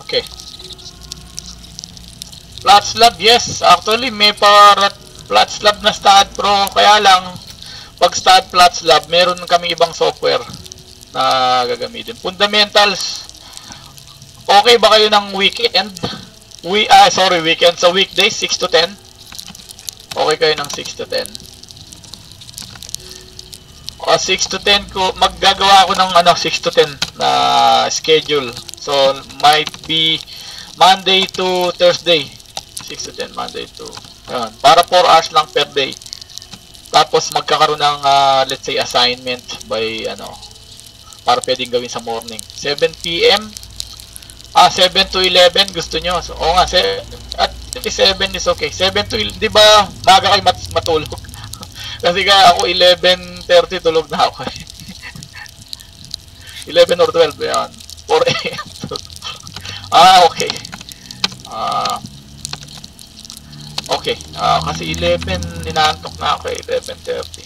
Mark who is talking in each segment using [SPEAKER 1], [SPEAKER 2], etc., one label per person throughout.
[SPEAKER 1] Okay. Flat slab, yes. Actually, may para flat slab na stud pro. Kaya lang, pag stud flat slab, meron kami ibang software na gagamitin. Fundamentals, okay ba kayo ng weekend? Weekend. Sa weekdays, 6 to 10. Okay kayo ng 6 to 10. O, 6 to 10 ko, maggagawa ako ng 6 to 10 na schedule. So, might be Monday to Thursday. 6 to 10, Monday to... Ayan, para 4 hours lang per day. Tapos, magkakaroon ng, let's say, assignment by, para pwedeng gawin sa morning. 7 p.m. 7 to 11, gusto nyo. So, nga, at 7 is okay. 7 to 11, di ba, maga kayo matulog? Kasi ka ako, 11:30 tulog na ako. 11 or 12, yan. 4 a.m. Okay. Okay. Kasi 11, ninaantok na ako, 11:30.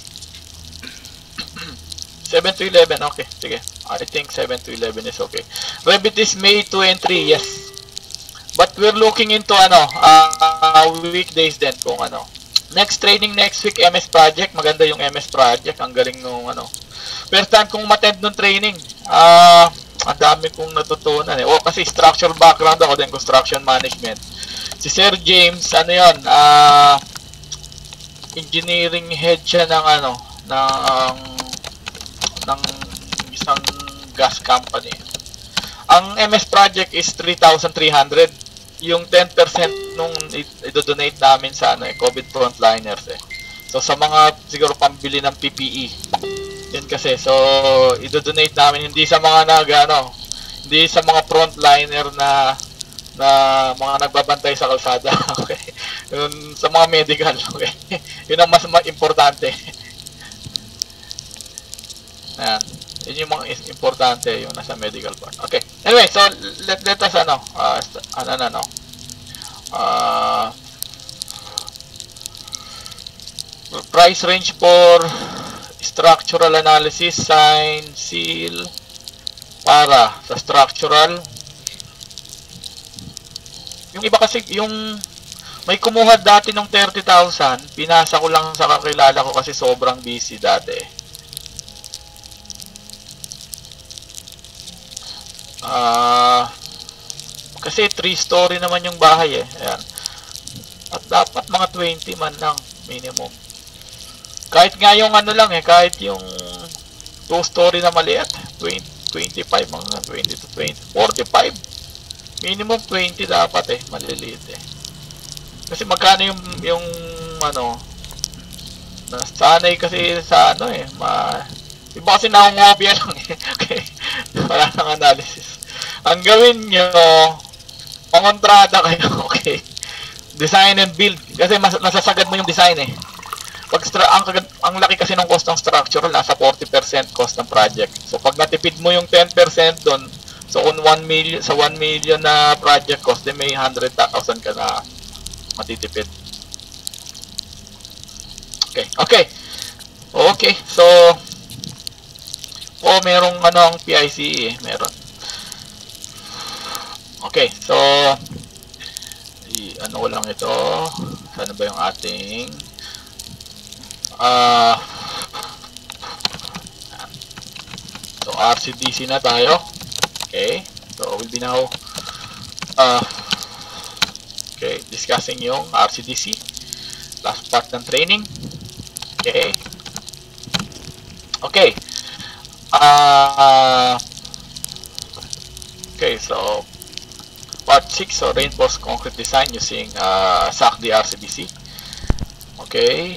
[SPEAKER 1] 7 to 11, okay. Sige. I think 7 to 11 is okay. Revit is May 2 and 3, yes. But we're looking into, weekdays din, kung Next training next week, MS Project. Maganda yung MS Project. Ang galing nung, First time kong umattend nung training. Ang dami kong natutunan eh. Kasi structural background ako din, construction management. Si Sir James, engineering head siya ng ng isang gas company. Ang MS project is 3,300. Yung 10% nung i-donate namin sa COVID frontliners eh. So sa mga siguro pambili ng PPE. Yun kasi. So i-donate namin hindi sa mga hindi sa mga frontliner na mga nagbabantay sa kalsada. Okay. Yun, sa mga medical, okay. Yun ang mas importante. Ayan. Yun yung mga importante, yung nasa medical part. Okay. Anyway, so let us price range for structural analysis, sign, seal, para sa structural. Yung iba kasi, yung may kumuha dati ng 30,000, pinasa ko lang sa kakilala ko kasi sobrang busy dati. Kasi 3-story naman yung bahay eh. Ayan. At dapat mga 20 man lang minimum. Kahit nga yung kahit yung 2-story na maliit, 25 mga 20 to 20, 45. Minimum 20 dapat eh, maliliit eh. Kasi magkano yung nasanay kasi sa iba kasi nakungobya lang eh. Okay. Wala nang analysis. Ang gawin nyo, pangontrata kayo, okay. Design and build. Kasi nasasagad mo yung design eh. Ang laki kasi ng cost ng structural, nasa 40% cost ng project. So pag natipid mo yung 10% doon, so kung 1 million na project cost, then may 100,000 ka na matitipid. Okay. So merong ang PICE eh, meron. Okay, so ko lang ito. Sana ba yung ating so RCDC na tayo. Okay, so we'll be now discussing yung RCDC, last part ng training. Okay, so part 6, so reinforced concrete design using SACD RCDC. Okay.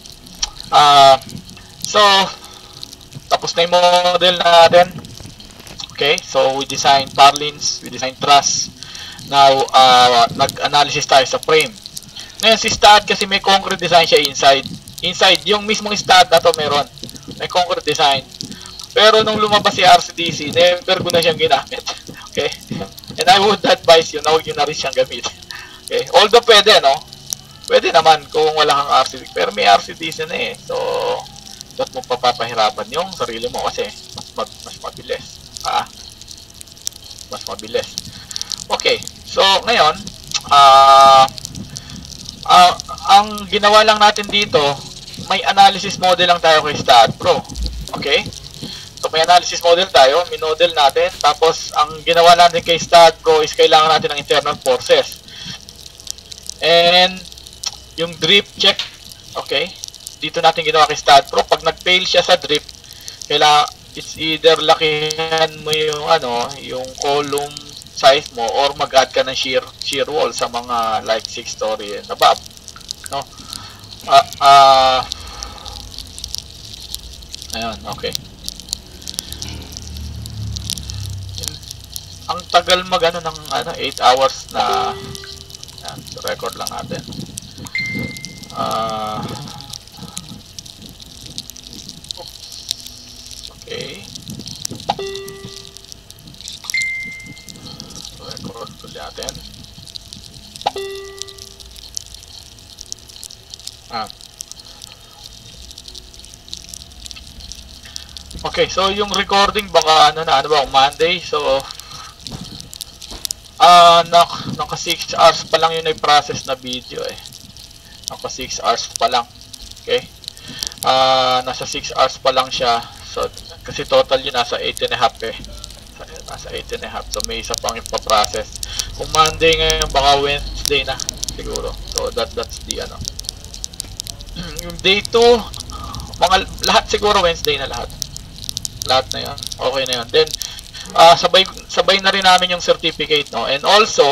[SPEAKER 1] So tapos na yung model natin. Okay, so we design purlins, we design truss. Now nag-analysis tayo sa frame. Ngayon si stud kasi may concrete design siya inside yung mismong stud na to, may concrete design. Pero nung lumabas si RCDC, never ko na siyang ginamit. Okay? And I would advise you na huwag yun na rin siyang gamit. Okay? Although pwede, no? Pwede naman kung wala kang RCDC. Pero may RCDC na eh. So, ba't mo papapahirapan yung sarili mo? Kasi mas mabilis. Mas mabilis. Okay, so ngayon, ang ginawa lang natin dito, may analysis model lang tayo kay StatPro. Okay? So may analysis model tayo, minodel natin, tapos ang ginawa natin kay StatPro is kailangan natin ng internal forces. And yung drip check, okay? Dito natin ginawa kay StatPro. Pag nag-fail siya sa drip, kailangan it's either lakihan mo yung yung column size mo or mag-add ka ng shear wall sa mga like 6 story and above, no? Ayun, okay. Ang tagal mag ng 8 hours na yan, record lang natin. Okay. Record ulit natin. Okay, so yung recording baka Monday, so naka 6 hours pa lang yung i-process na video eh. Naka 6 hours pa lang. Okay? Nasa 6 hours pa lang siya. So, kasi total yun nasa 8 and a half eh. Nasa 8 and a half. So, may isa pang ipa-process. Kung Monday ngayon, baka Wednesday na siguro. So, that's the yung day 2, lahat siguro Wednesday na lahat. Lahat na yun. Okay na yun. Then, sabay na rin namin yung certificate, no? And also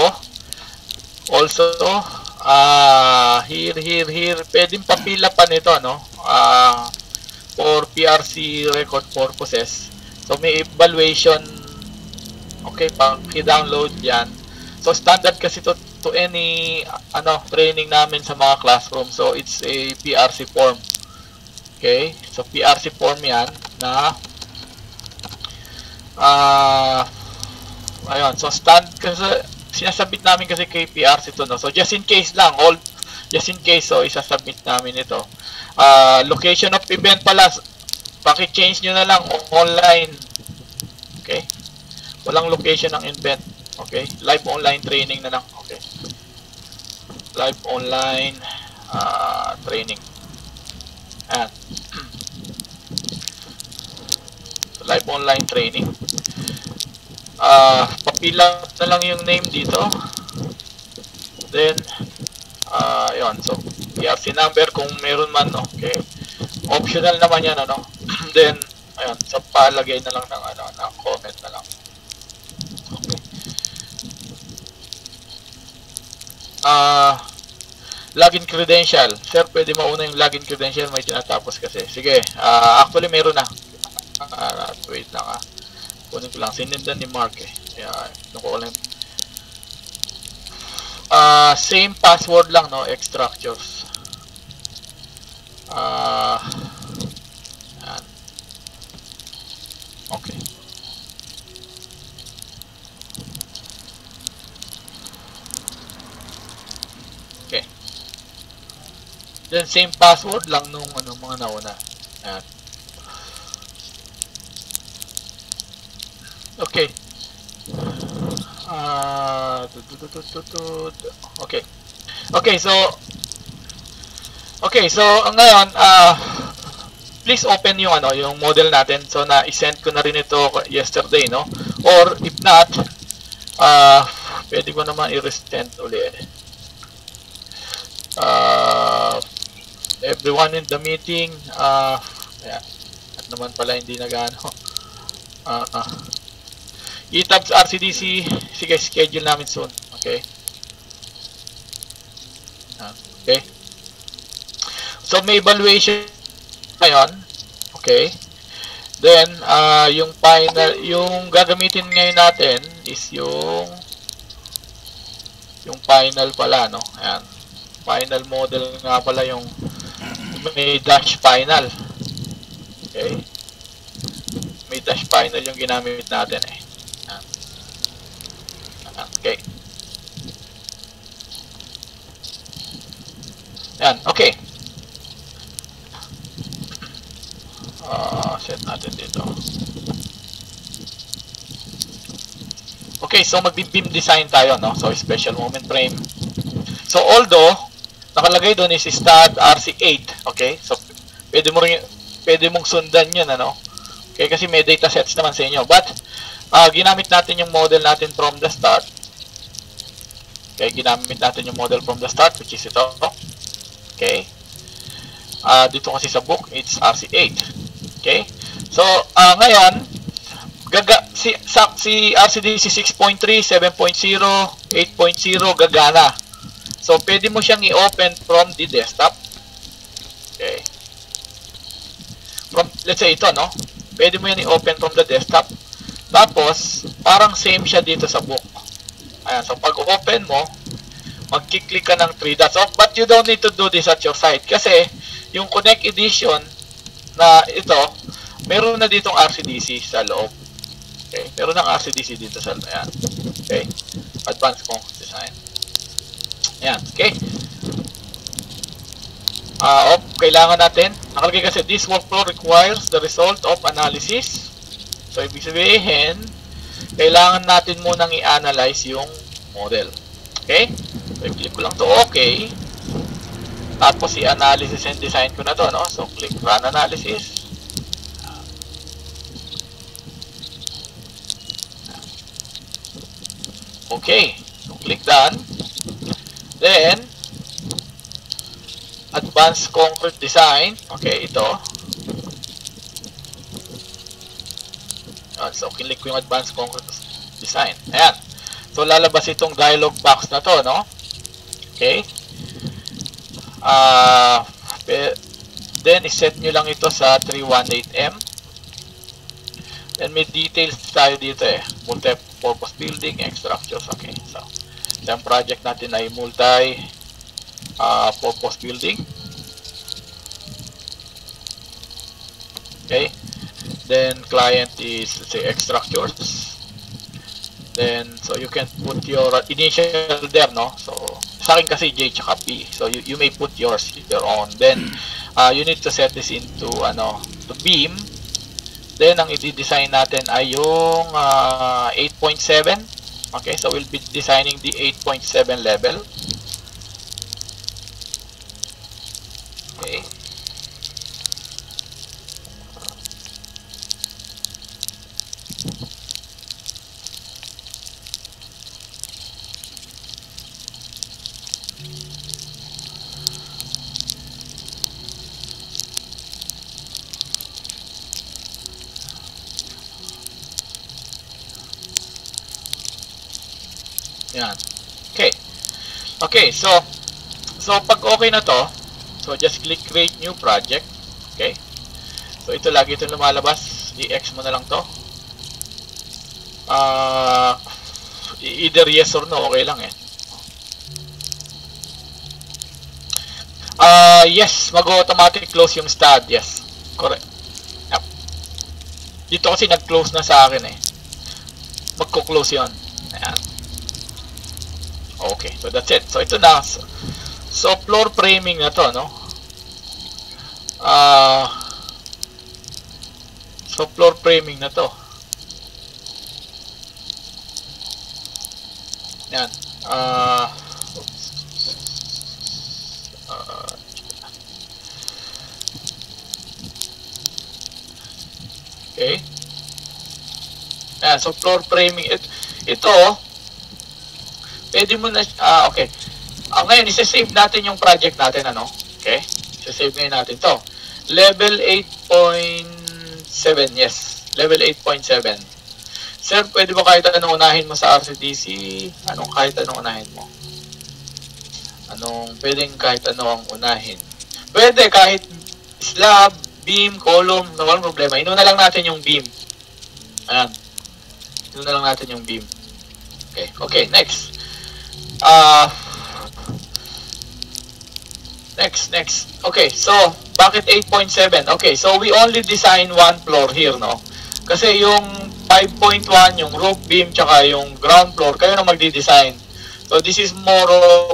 [SPEAKER 1] here pwedeng papila pa nito, no? For PRC record purposes. So may evaluation, okay, pang i-download yan. So standard kasi to any training namin sa mga classroom. So it's a PRC form. Okay? So PRC form yan na ayun, so kasi sinasubmit namin kasi kay PRC to, no? So just in case lang, so isasubmit namin ito. Location of event pala, paki-change nyo na lang online. Okay? Walang location ng event. Okay? Live online training na lang. Okay? Live online training. Ayan. Live online training. Papila na lang yung name dito. Then yun, so PRC number kung meron man, okay. Optional naman yan, Then ayun, so palagay na lang ng ng comment na lang. Okay. Login credential. Sir, pwede mauna yung login credential, may tinatapos kasi. Sige, actually meron na. Wait lang kunin ko lang, sinindan ni Mark eh. Same password lang, no? Extractors. Yan. Okay. Okay. Then same password lang nung mga nauna. Yan. Okay. Okay, so ngayon please open yung yung model natin. So na i-send ko na rin ito yesterday, no? Or if not, pwede ko naman i-resend ulit. Everyone in the meeting, ayan. At naman pala hindi nagano. ETABS RCDC, sige, schedule namin soon. Okay. Okay. So may evaluation ngayon. Okay. Then yung final, yung gagamitin ngayon natin is yung final pala, no? Ayan. Final model nga pala yung may dash final. Okay. May dash final yung ginamit natin eh. Okay. Yan, okay. Set natin dito. Okay, so magbi-beam design tayo, no? So special moment frame. So although nakalagay doon is stud RC8, okay? So pwede mong sundan 'yun, ano? Okay, kasi may data sets naman sa inyo. But ginamit natin yung model natin from the start. Okay, ginamit natin yung model from the start, which is ito. Okay. Dito kasi sa book, it's RC8. Okay. So, ngayon, si RCDC 6.3, 7.0, 8.0 gagana. So, pwede mo siyang i-open from the desktop. Okay. Let's say ito, no? Pwede mo yan i-open from the desktop. Tapos, parang same siya dito sa book. Ayan, so pag open mo, mag-click ka ng 3 dots. But you don't need to do this at your site. Kasi, yung Connect Edition na ito, meron na ditong RCDC sa loob. Okay, meron ng RCDC dito sa loob. Ayan. Okay, Advanced Concrete Design. Ayan, okay. Kailangan natin, nakalagay kasi, this workflow requires the result of analysis. So, ibig sabihin, kailangan natin munang i-analyze yung model. Okay? So, i-click ko lang to okay. Tapos, i-analysis and design ko na to, no? So, click run analysis. Okay. So, click done. Then, Advanced Concrete Design. Okay, ito. So, click ko yung Advanced Concrete Design. Ayan. So, lalabas itong dialog box na to, no? Okay. Then, iset nyo lang ito sa 318M. Then, may details tayo dito eh. Multi-purpose building, structures. Okay. So, yung project natin ay multi-purpose building. Okay. Then, client is, let's say, structures. Then, so you can put your initial there, no? So, sa akin kasi J tsaka P. So, you may put yours, your own. Then, you need to set this into, to beam. Then, ang i-design natin ay yung 8.7. Okay, so we'll be designing the 8.7 level. Okay. Yan. Okay. Okay, so pag okay na to, so just click create new project. Okay. So ito lagi itong lumalabas. I-X mo na lang to. Either yes or no, okay lang eh. Yes, mag-automatic close yung stud. Yes. Correct. Yep. Dito kasi nag-close na sa akin eh. Magko-close yun. Ayan. Okay, so that's it. So ito na. So floor framing na to, no? So floor framing na to. Yan. Okay. Yan, so floor framing ito pwede mo na, okay. Ngayon, isa-save natin yung project natin, ano? Okay? Isa-save ngayon natin to. Level 8.7, yes. Level 8.7. Sir, pwede ba kahit anong unahin mo sa RCDC? Kahit anong unahin mo? Pwedeng kahit ano ang unahin? Pwede, kahit slab, beam, column, walang problema. Inuna lang natin yung beam. Ayan. Inuna lang natin yung beam. Okay, okay, next. Next. Okay, so, bakit 8.7? Okay, so we only design one floor here, no? Kasi yung 5.1, yung roof beam, tsaka yung ground floor, kayo na magdi-design. So, this is more of,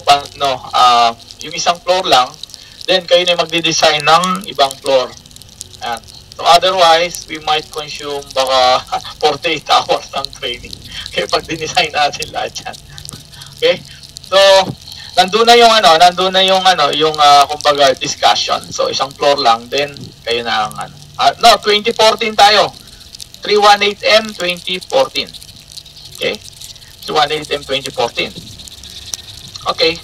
[SPEAKER 1] yung isang floor lang, then kayo na magdi-design ng ibang floor. Ayan. So otherwise, we might consume baka 48 hours ng training. Okay, pag dinesign natin lahat yan. Okay? So, nandun na yung kumbaga discussion. So, isang floor lang, then kayo na ang 2014 tayo. 318M 2014. Okay? 318M 2014. Okay.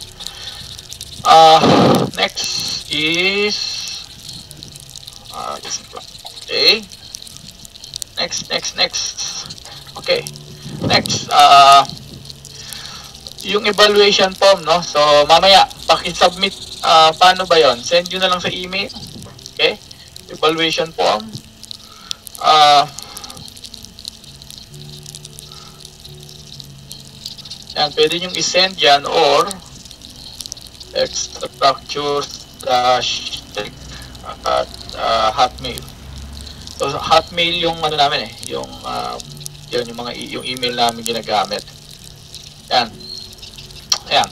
[SPEAKER 1] Next is okay. Next. Okay. Next, yung evaluation form, no? So, mamaya, paki-submit, paano ba yon? Send nyo na lang sa email. Okay? Evaluation form. Yan, pwede nyo i-send yan or extracture/hotmail. So, hotmail yung namin yung yung email namin ginagamit. Yan. Ayan,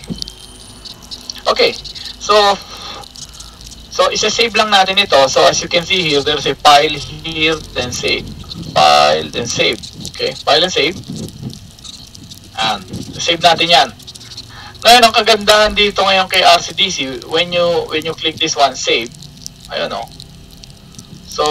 [SPEAKER 1] okay. So isa-save lang natin ito. So as you can see here, there's a file here, then save. File, then save. Okay, file and save. And save natin yan. Ngayon, ang kagandahan dito ngayon kay RCDC, when you click this one, save, ayun o. So,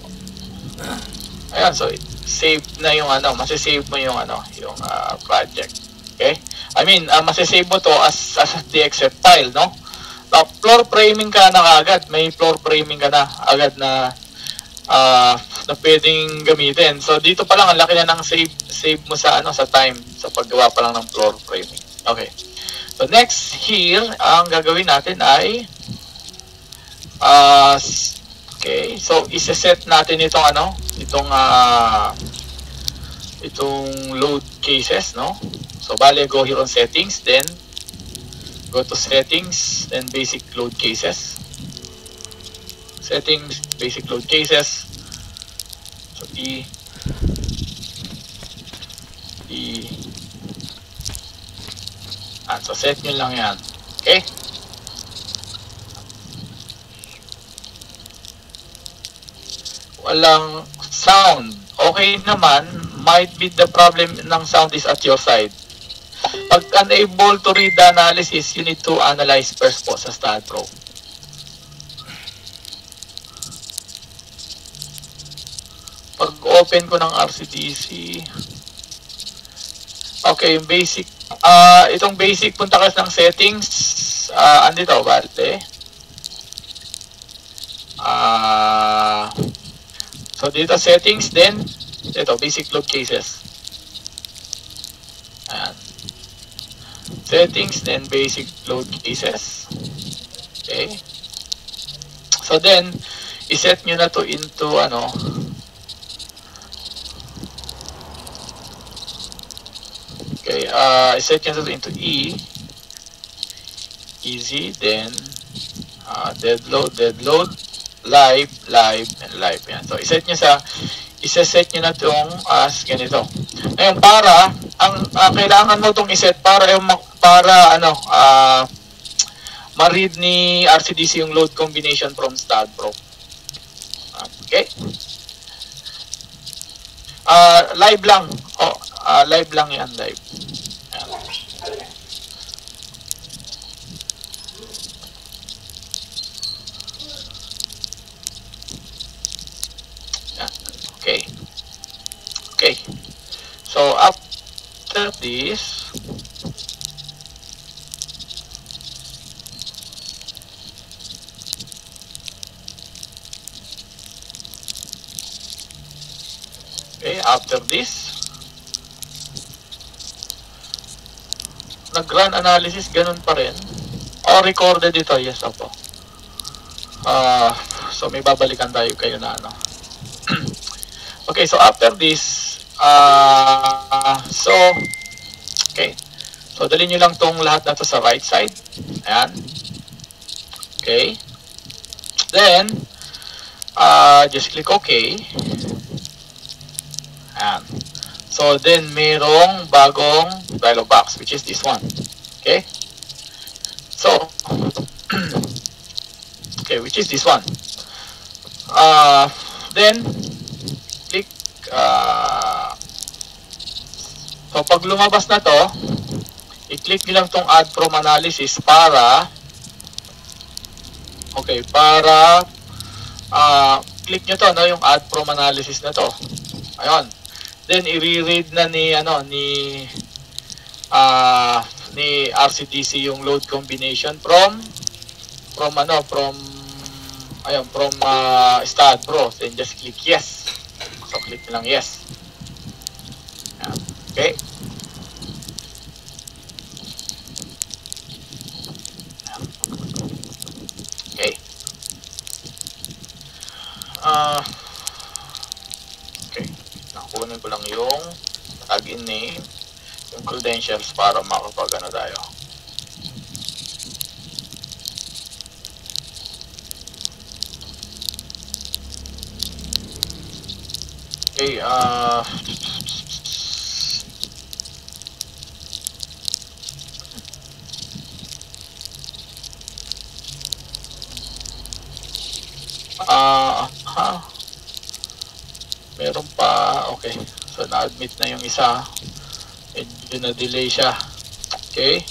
[SPEAKER 1] ayan, so save na yung masisave mo yung project. Okay? I mean, masisave mo to as DXF file, no? Floor framing ka na agad. May floor framing ka na agad na pwedeng gamitin. So, dito pa lang, ang laki na ng save mo sa time, sa paggawa pa lang ng floor framing. Okay. So, next here, ang gagawin natin ay okay. So, isa-set natin itong itong load cases, no? So, bale, go here on settings, then go to settings, then basic load cases. Settings, basic load cases. So, so set nyo lang yan. Okay? Walang sound. Okay naman, might be the problem ng sound is at your side. Pag unable to read the analysis, you need to analyze first po sa StatPro. Pag open ko ng RCDC, okay, yung basic, itong basic, punta ka ng settings, andito, bale. So dito settings, then ito basic load cases. Ayan. Settings, then basic load cases. Okay. So then i-set nyo na to into okay, i-set nyo to into easy, then dead load, live, and live. Yan. So, iset nyo na itong as ganito. Ngayon, kailangan mo itong iset para ma-read ni RCDC yung load combination from StatPro. Okay? Live lang. Live lang yan, live. Okay. So after this, nag-run analysis, ganun pa rin. Recorded ito, yes, opo. So may babalikan tayo kayo na Okay, so after this, so dalhin nyo lang tong lahat na to sa right side. Ayan. Okay. Then, just click OK. Ayan. So, then mayroong bagong dialog box, which is this one. Okay. So, okay, which is this one. Then click so pag lumabas na to, i-click nyo lang tong add from analysis para click nyo to, no, yung add from analysis na to. Ayun. Then i-read na ni RCDC yung load combination from StatPro. Then just click yes. So click lang yes. Okay. Okay. Okay. Nakunin ko lang yung login name, yung credentials para makapag-ano tayo. Okay, meron pa. Okay, so na-admit na yung isa, medyo na-delay siya. Okay.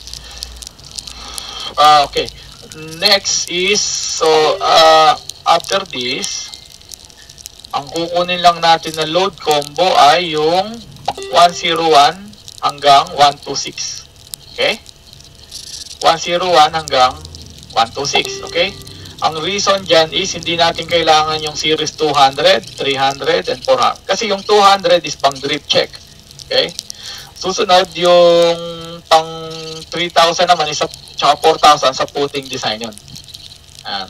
[SPEAKER 1] Okay, next is, so after this, ang kukunin lang natin na load combo ay yung 101 hanggang 126. Okay, 101 hanggang 126. Okay. Ang reason dyan is hindi natin kailangan yung series 200, 300, and 400. Kasi yung 200 is pang drip check. Okay? Susunod yung pang 3,000 naman is tsaka 4,000 sa putting design yun. Ayan.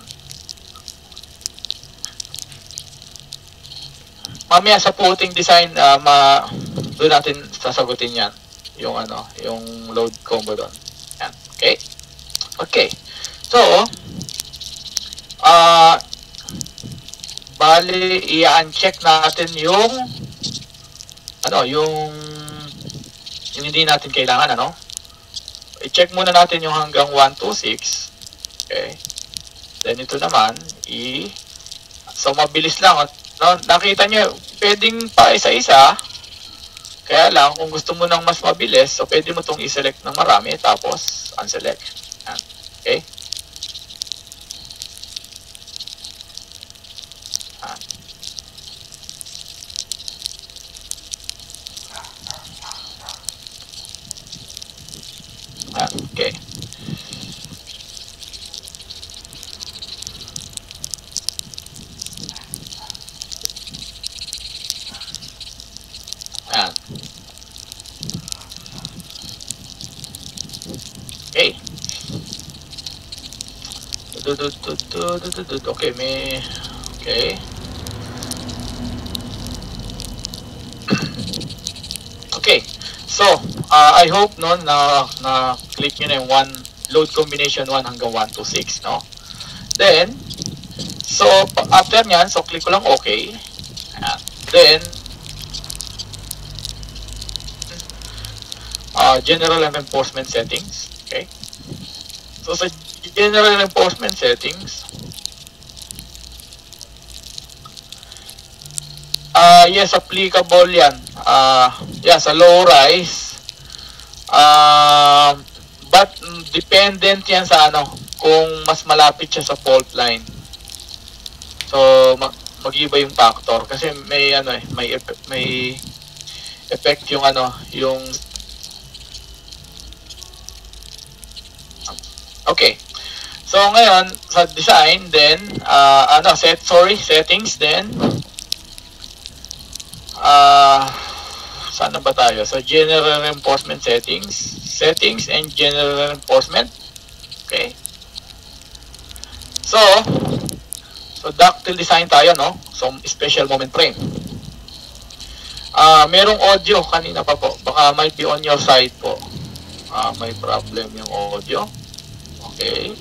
[SPEAKER 1] Mamaya sa putting design, doon natin sasagutin yan. Yung yung load combo doon. Ayan. Okay? Okay. So, bali i-uncheck natin yung yung hindi natin kailangan, i-check muna natin yung hanggang 126. Okay, then ito naman so mabilis lang, nakita nyo pwedeng pa isa-isa, kaya lang kung gusto mo ng mas mabilis, so pwede mo itong i-select ng marami tapos unselect. Okay. Okay. Okay. Okay, okay. Okay. So, I hope na click nyo na yung load combination 1 hanggang 126, no? Then, so after nyan, so click ko lang okay. Then, general reinforcement settings. Okay. So sa general reinforcement settings, yes, applicable yan. Sa low rise. But dependent yan sa kung mas malapit siya sa fault line. So mag-iba yung factor kasi may may effect yung yung okay. So ngayon sa design, then settings, then saan na ba tayo? So general reinforcement settings and general reinforcement. Okay. So ductile design tayo, no? So special moment frame. Merong audio kanina pa po. Baka might be on your side po. May problem yung audio. Okay.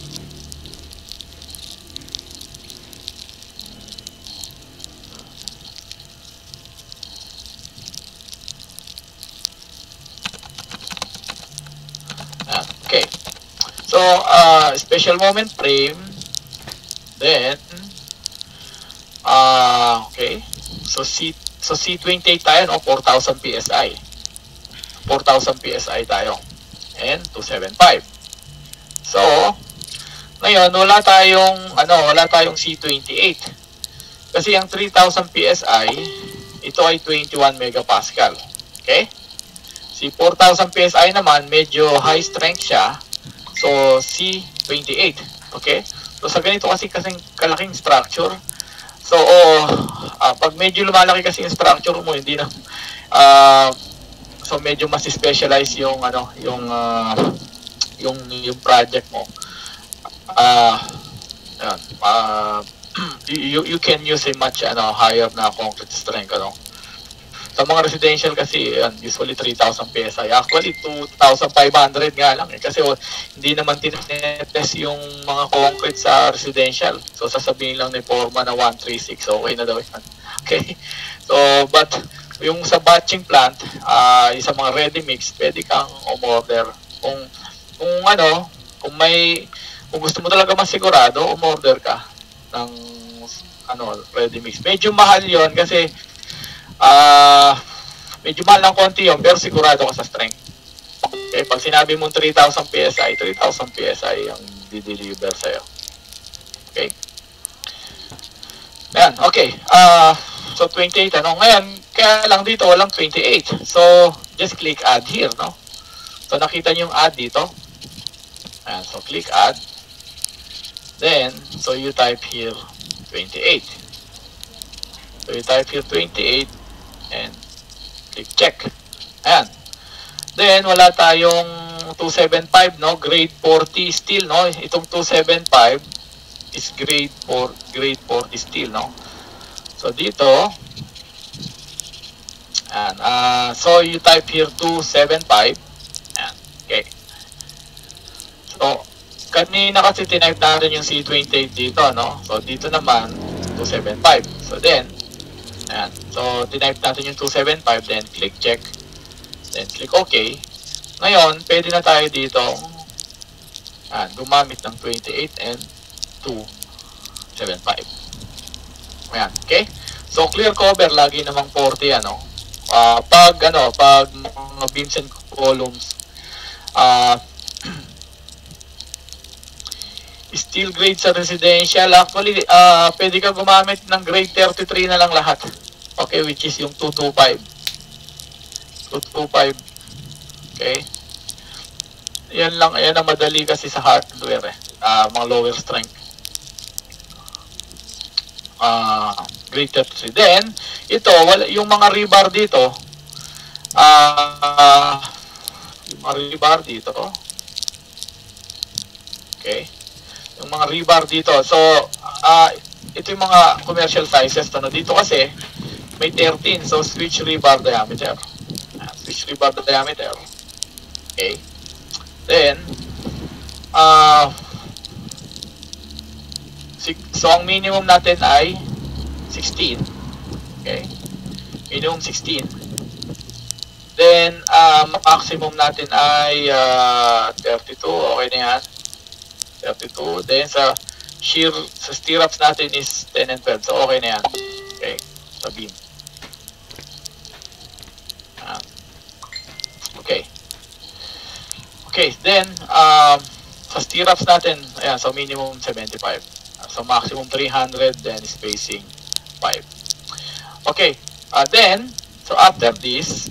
[SPEAKER 1] Okay. So, special moment frame. Then, Okay. So C28 tayo, no? 4,000 PSI. 4,000 PSI tayo. And 275. So, ngayon, wala tayong C28. Kasi ang 3,000 PSI, ito ay 21 megapascal. Okay? Si 4,000 PSI naman, medyo high strength siya. So, C28. Okay? So, sa ganito kasing kalaking structure, so, pag medyo lumalaki kasi yung structure mo, hindi na, so medyo mas specialize yung, yung project mo. You can use a much higher na concrete strength, Sa mga residential kasi usually 3,000 PSI. Actually 2,500 nga lang kasi hindi naman tinetest yung mga concrete sa residential. So sasabihin lang ni Forma na 136, okay na daw yan. Okay. So but yung sa batching plant, yung sa mga ready mix, pwede kang umorder kung gusto mo talaga masigurado, umorder ka ng ready mix. Medyo mahal 'yon kasi medyo mahal ng konti 'yon, pero sigurado ka sa strength. Okay, pag sinabi mo 3,000 PSI, 3,000 PSI ang di-deliver sa'yo. Okay. Ayan, okay. So 28 ngayon, kaya lang dito walang 28. So just click add here, no? So nakita niyo yung add dito. Ayan, so click add. Then, so you type here 28. So you type here 28 and click check. Ayan. Then, wala tayong 275, no? Grade 40 steel, no? Itong 275 is grade 40 steel, no? So, dito, ayan. So, you type here 275. Ayan. Okay. So, kanina kasi tinype natin yung C28 dito, no? So, dito naman, 275. So, then, ayan. So, tinype natin yung 275, then click check. Then, click OK. Ngayon, pwede na tayo dito, gumamit ng 28 and 275. Ayan, okay? So, clear cover, lagi namang 40, pag mga beams and columns, steel grade sa residential, actually, pwede ka gumamit ng grade 33 na lang lahat. Okay, which is yung 225. 225. Okay. Yan lang, yan ang madali kasi sa hardware, mga lower strength. Grade 33. Then, ito, yung mga rebar dito, yung mga rebar dito, okay, yung mga rebar dito. So, ito yung mga commercial sizes. Dito kasi, may 13. So, switch rebar diameter. Switch rebar diameter. Okay. Then, so, ang minimum natin ay 16. Okay. Minimum 16. Then, maximum natin ay 32. Okay na yan. 32. Then sa stirrups natin is 10 and 12. So okay na yan. Okay. Sa beam. Okay. Okay. Then sa stirrups natin, ayan, so minimum 75. So maximum 300, then spacing 5. Okay. Then, so after this,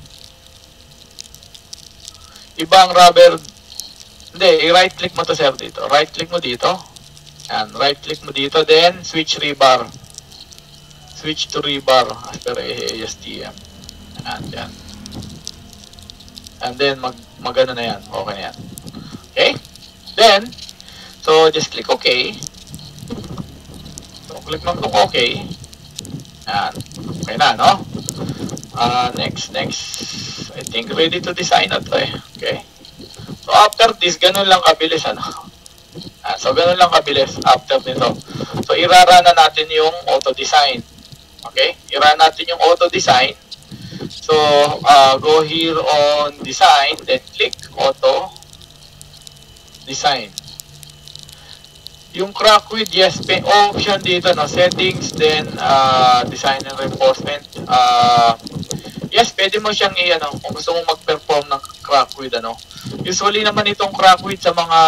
[SPEAKER 1] ibang rubber. Hindi, i-right click mo to sir dito. Right click mo dito. And right click mo dito. Then, switch rebar. Switch to rebar as per ASTM. And yan. And then, mag-ano na yan. Okay na yan. Okay? Then, so, just click OK. So, click mo itong OK. Yan. Okay na, no? Next. I think ready to design na to eh. Okay? So, after this, ganun lang kabilis, So, ganun lang kabilis after nito. So, irara na natin yung auto-design. Okay? Irara natin yung auto-design. So, go here on design, then click auto-design. Yung crack width, yes, option dito, no? Settings, then design and reinforcement. Yes, pwede mo siyang ano, kung gusto mong mag-perform ng crack width, ano. Usually naman itong crack width sa mga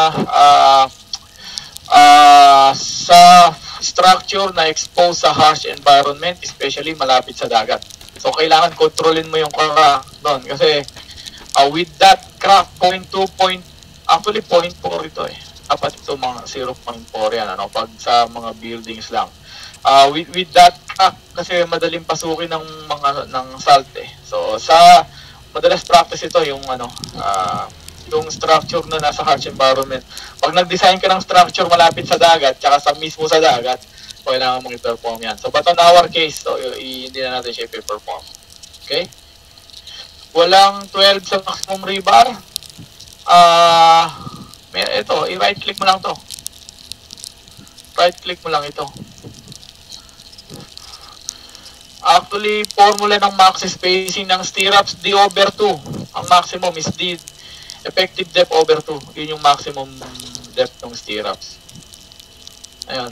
[SPEAKER 1] sa structure na exposed sa harsh environment, especially malapit sa dagat. So, kailangan kontrolin mo yung crack doon. Kasi, with that crack, 0.2, actually 0.4 ito eh. Dapat ito mga 0.4 yan, ano, pag sa mga buildings lang. With that crack, kasi madaling pasukin ng salt eh. So, sa madalas practice ito yung ano, yung structure na nasa harsh environment. Pag nag-design ka ng structure malapit sa dagat, tsaka sa mismo sa dagat, kailangan mong i-perform yan. So, but on our case, so, hindi na natin siya i-perform. Okay? Walang 12 sa maximum rebar. Ito, i-right click mo lang to. Right click mo lang ito. Actually, formula ng max spacing ng stirrups, D over 2. Ang maximum is D, effective depth over 2. Yun yung maximum depth ng stirrups. Ayan.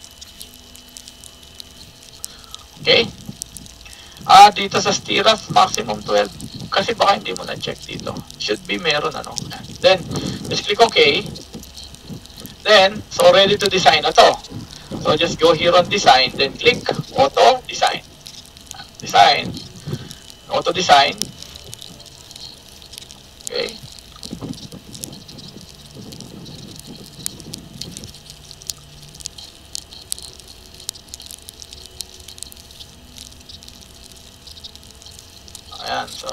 [SPEAKER 1] Okay? Dito sa stirrups, maximum 12. Kasi baka hindi mo na-check dito. Should be meron, ano. Then, just click OK. Then, so ready to design na to. So, just go here on design, then click auto design. Design. Auto design. Okay. Ayan, so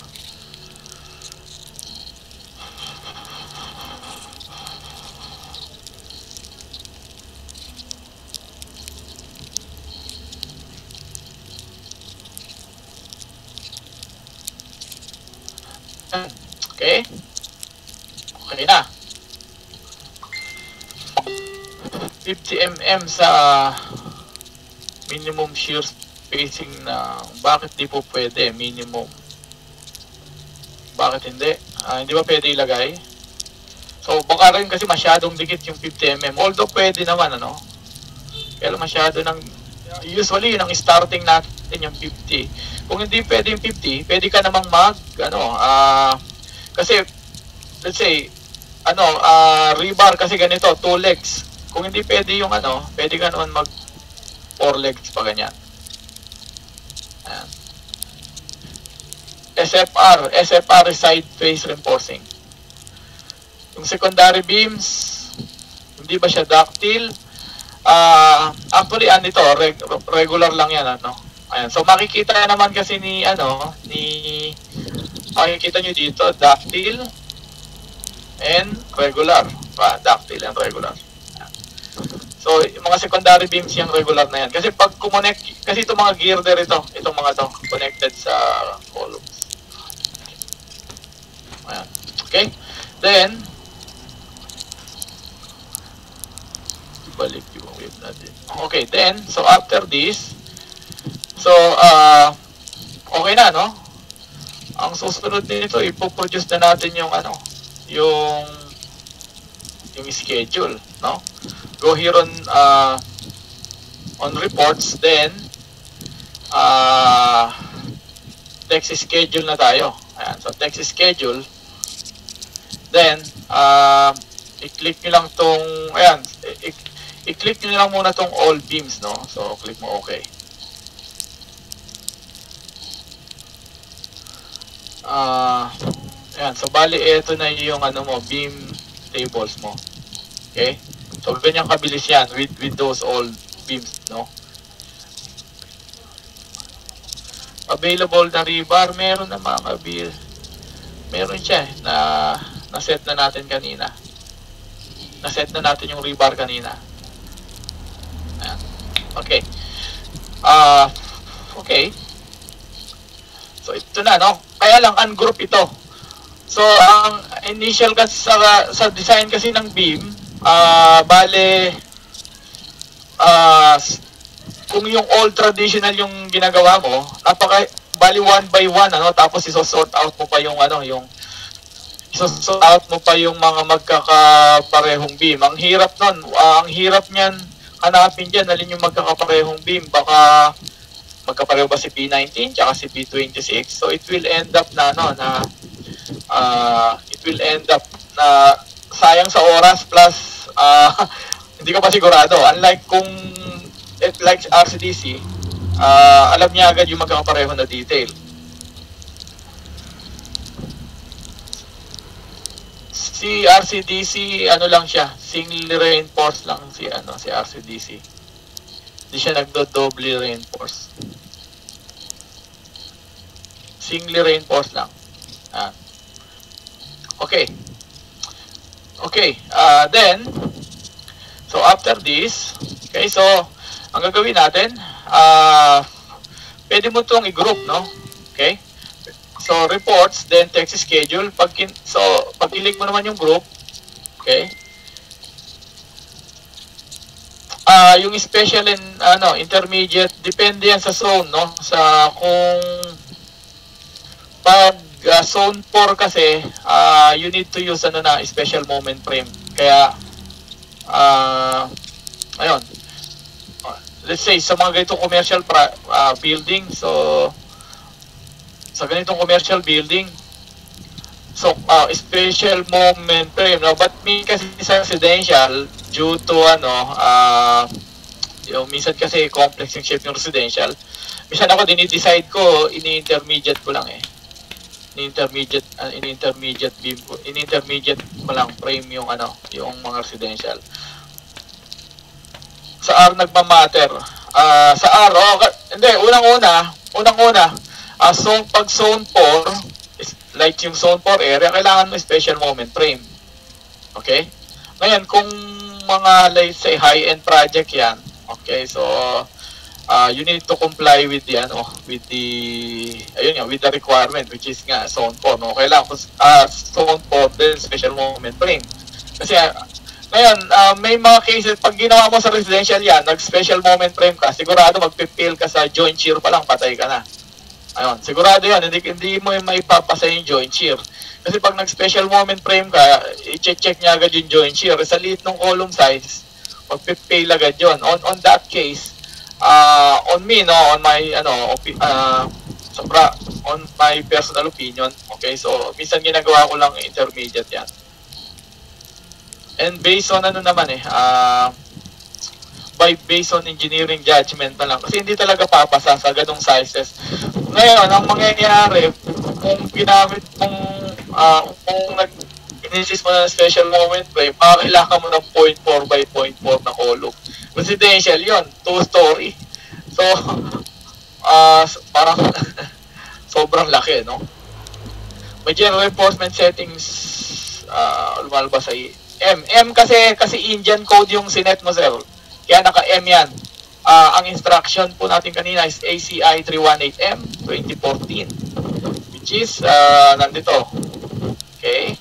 [SPEAKER 1] okay. Okay na. 50 mm sa minimum shear spacing na bakit di po pwede minimum? Bakit hindi? Hindi ba pwede ilagay? So baka rin kasi masyadong dikit yung 50 mm. Although pwede naman, ano. Pero masyado ng usually yun ang starting natin yung 50. Kung hindi pwede yung 50, pwede ka namang kasi let's say rebar kasi ganito, 2 legs. Kung hindi pwede yung pwede ka naman mag 4 legs pa ganyan. Ayan. SFR is side face reinforcing. Yung secondary beams, hindi ba siya ductile? Actually, regular lang yan, ano. Ayan. So, makikita naman kasi makikita nyo dito, ductile and regular. Ductile and regular. Ayan. So, yung mga secondary beams yung regular na yan. Kasi pag kumonect, kasi itong mga girder itong mga to, connected sa columns. Ayan. Okay? Then, balik yung wave natin. Okay, then, so after this, so, okay na, no? Ang susunod nito, ipoproduce na natin yung, yung schedule, no? Go here on reports, then, text schedule na tayo. Ayan, so text schedule, then, i-click nyo lang tong, ayan, i-click nyo lang muna tong all beams, no? So, click mo okay. Ayan, so bali ito na yung beam tables mo. Okay? So, ganyan kabilis yan with those all beams, no? Available na rebar, meron na mga bill. Meron siya na set na natin kanina. Na-set na natin yung rebar kanina. Ayan. Okay. Okay. So, ito na, no? Kaya lang, ungroup ito. So, ang initial kasi sa design kasi ng beam, bale, kung yung old traditional yung ginagawa mo, bali 1 by 1, ano? Tapos isosort out mo pa yung, yung so out mo pa yung mga magkakaparehong beam. Ang hirap nun. Ang hirap niyan hanapin dyan alin yung magkakaparehong beam. Baka magkapareho ba si P19 tsaka si P26. So it will end up na sayang sa oras plus hindi ka pa sigurado. Unlike kung like RCDC, alam niya agad yung magkakapareho na detail. Si RCDC, ano lang siya, singly reinforced lang si RCDC. Hindi siya nagdo-doubly reinforced. Singly reinforced lang. Okay. Then, so after this, okay, so ang gagawin natin, pwede mo itong i-group, no? Okay? So, reports, then text schedule. Pag i-click mo naman yung group, okay? Yung special and intermediate, depende yan sa zone, no? Sa kung pag zone 4 kasi, you need to use special moment frame. Kaya, ayun. Let's say, sa mga ganitong commercial building, so, sa ganitong commercial building, so, special moment frame, no? But kasi sa residential, due to, yung minsan kasi complex yung shape yung residential, minsan ako dinidecide ko, ini-intermediate ko lang in-intermediate beam ko, in-intermediate mo lang frame yung yung mga residential. Sa R nagmamatter. Sa R, hindi, unang-una, pag zone 4, like yung zone 4 area, kailangan mo special moment frame. Okay? Ngayon, kung mga, let's say, high-end project yan, okay, so, you need to comply with the, with the requirement, which is nga, zone 4, no? Kailangan ko, zone 4, then special moment frame. Kasi, ngayon, may mga cases, pag ginawa mo sa residential yan, nag-special moment frame ka, sigurado magpipill ka sa joint shear pa lang, patay ka na. Ayun, sigurado yan, hindi mo maipapasa yung joint shear. Kasi pag nag-special moment frame ka, i-check niya agad yung joint shear. Sa liit ng column size, magpipill agad yun. On that case, on me, no, on my personal opinion, okay, so minsan ginagawa ko lang intermediate yan. And based on based on engineering judgment na lang. Kasi hindi talaga papasa sa ganong sizes. Ngayon, ang mangyayari, kung ginamit kung nag-insist mo na special moment frame, kailangan mo ng 0.4 by 0.4 na column. Residential yon, 2-story. So, parang sobrang laki, no? May general reinforcement settings, lumalabas sa M kasi Indian code yung sinet mo, sir. Kaya naka-M yan. Ang instruction po natin kanina is ACI 318M 2014, which is nandito. Okay.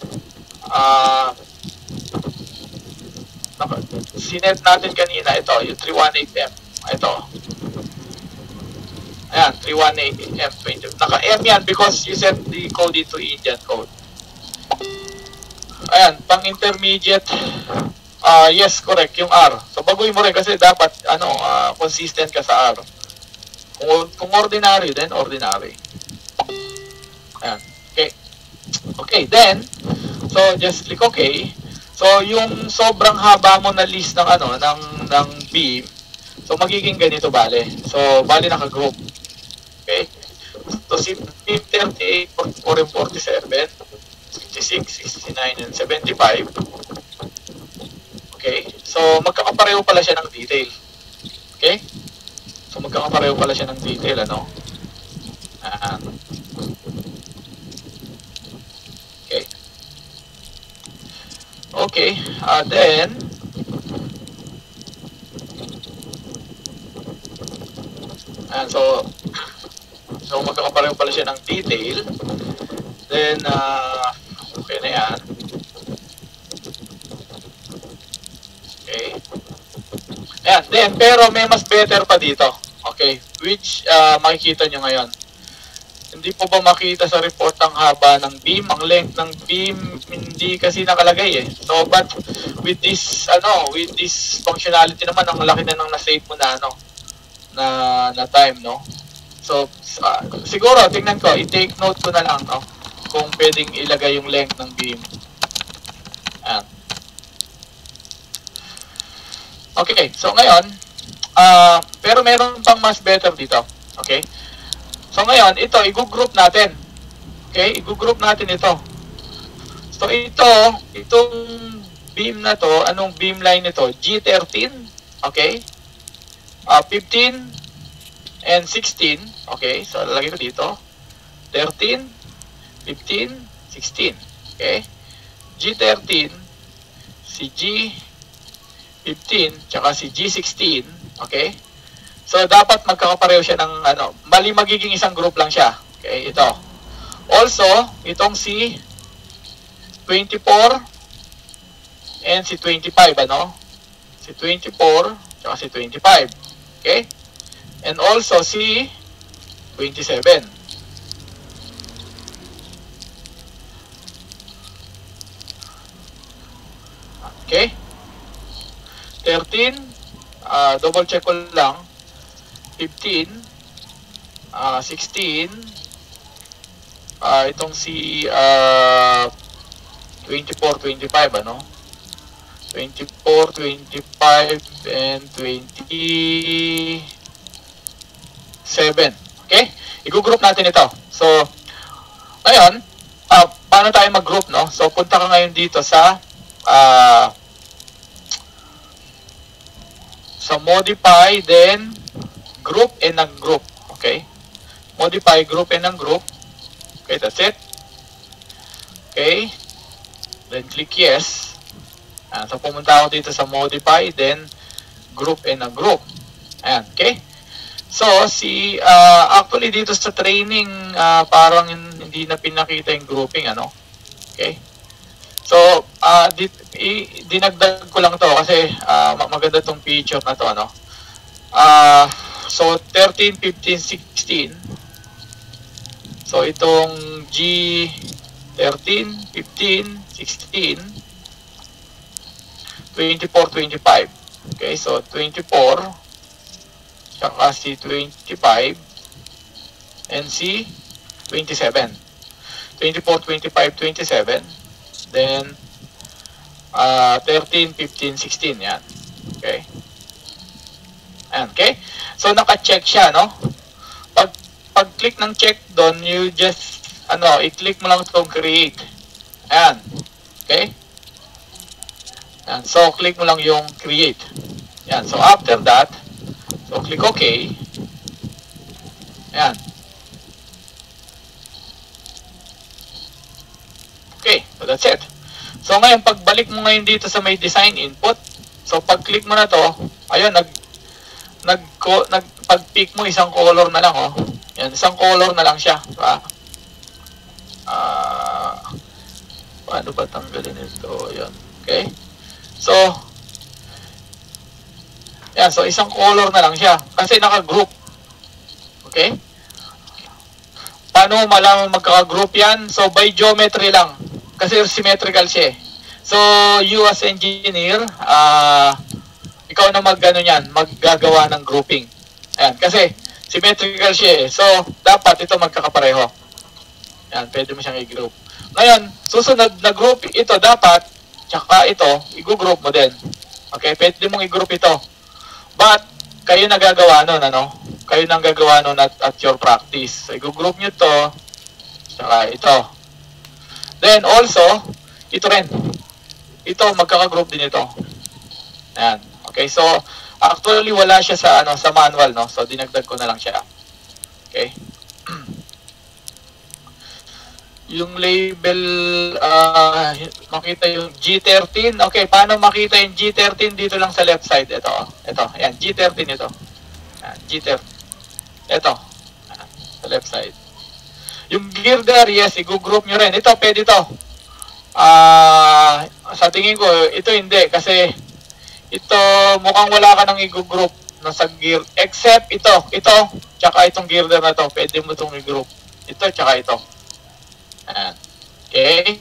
[SPEAKER 1] Sinet natin kanina ito, yung 318M. Ito. Ayan, 318M 20. Naka-M yan because you set the code into Indian code. Ayan, pang-intermediate, yes, correct, yung R. So, baguhin mo rin kasi dapat, consistent ka sa R. Kung ordinary, then ordinary. Ayan, okay. Okay, then, so, just click OK. So, yung sobrang haba mo na list ng, ng beam, so, magiging ganito, bale. So, bale naka-group. Okay. So, si beam 38, 44, 47, 66, 69, and 75. Okay? So, magkakapareho pala siya ng detail. Okay? So, magkakapareho pala siya ng detail, Okay. Okay. Then, so, magkakapareho pala siya ng detail. Then, okay na yan. Okay. Ayan. Then, pero may mas better pa dito. Okay. Which, makikita nyo ngayon. Hindi po ba makita sa report ang haba ng beam? Ang length ng beam hindi kasi nakalagay eh. So but with this with this functionality naman, ang laki na ng na-save mo na na time, no? So siguro tingnan ko, i-take note ko na lang, no, kung pwedeng ilagay yung length ng beam. Ayan. Okay, so ngayon, pero meron pang mas better dito. Okay? So ngayon, ito, i-group natin. Okay? I-group natin ito. So itong beam na to, anong beam line nito? G13, okay? 15 and 16, okay? So lalagay ko dito. 13, 15, 16, okay? G13, si G15, tsaka si G16, okay? So, dapat magkakapareho siya ng, bali magiging isang group lang siya. Okay, ito. Also, itong si 24 and si 25, Si 24, tsaka si 25. Okay? And also si 27. Okay? 13, double check ko lang. 15, 16, itong si 24, 25, 24, 25, and 27. Okay? I-group natin ito. So, ngayon, paano tayo mag-group, no? So, punta ka ngayon dito sa modify, then group and ungroup. Okay? Modify, group and ungroup. Okay, that's it. Okay. Then click yes. So pumunta ako dito sa modify, then group and ungroup. Ayan, okay? So actually dito sa training parang hindi na pinakita yung grouping, Okay? So dinagdag ko lang to kasi maganda tong feature na to, So, 13, 15, 16. So, itong G13, 15, 16, 24, 25. Okay, so 24, tsaka si 25, and si 27. 24, 25, 27. Then, 13, 15, 16. Yan. Okay. Okay? So, naka-check siya, Pag-click ng check doon, you just, i-click mo lang itong create. Ayan. Okay? Ayan. So, click mo lang yung create. Ayan. So, after that, so, click OK. Ayan. Okay. So, that's it. So, ngayon, pagbalik mo ngayon dito sa may design input, so, pag-click mo na to, ayun, pag-pick mo, isang color na lang, Yan, isang color na lang siya, diba? Paano ba tanggalin ito? Yan, okay? So, yan, so isang color na lang siya, kasi naka-group. Okay? Paano malaman magkaka-group yan? So, by geometry lang, kasi symmetrical siya. So, you as engineer, ikaw na maggagawa ng grouping. Ayan, kasi symmetrical siya. So, dapat ito magkakapareho. Ayan, pwede mo siyang i-group. Ngayon, susunod na group ito dapat, tsaka ito, i-group mo din. Okay, pwede mong i-group ito. But, kayo na gagawa nun, Kayo na gagawa nun at your practice. So, i-group nyo to, tsaka ito. Then, also, ito rin. Ito, magkaka-group din ito. Ayan. Okay, so actually wala siya sa sa manual, So dinagdag ko na lang siya. Okay? Yung label makita yung G13. Okay, paano makita yung G13 dito lang sa left side? Ito. Ayan, G13 ito. Ayan, G13. Ito. Ayan, sa left side. Yung girder, yes, i-group nyo rin. Ito, pwede ito. Sa tingin ko, ito hindi kasi ito, mukhang wala ka nang i-group nasa gear, except ito, tsaka itong girder na to, pwede mo itong i-group. Ito, tsaka ito. Ayan. Okay.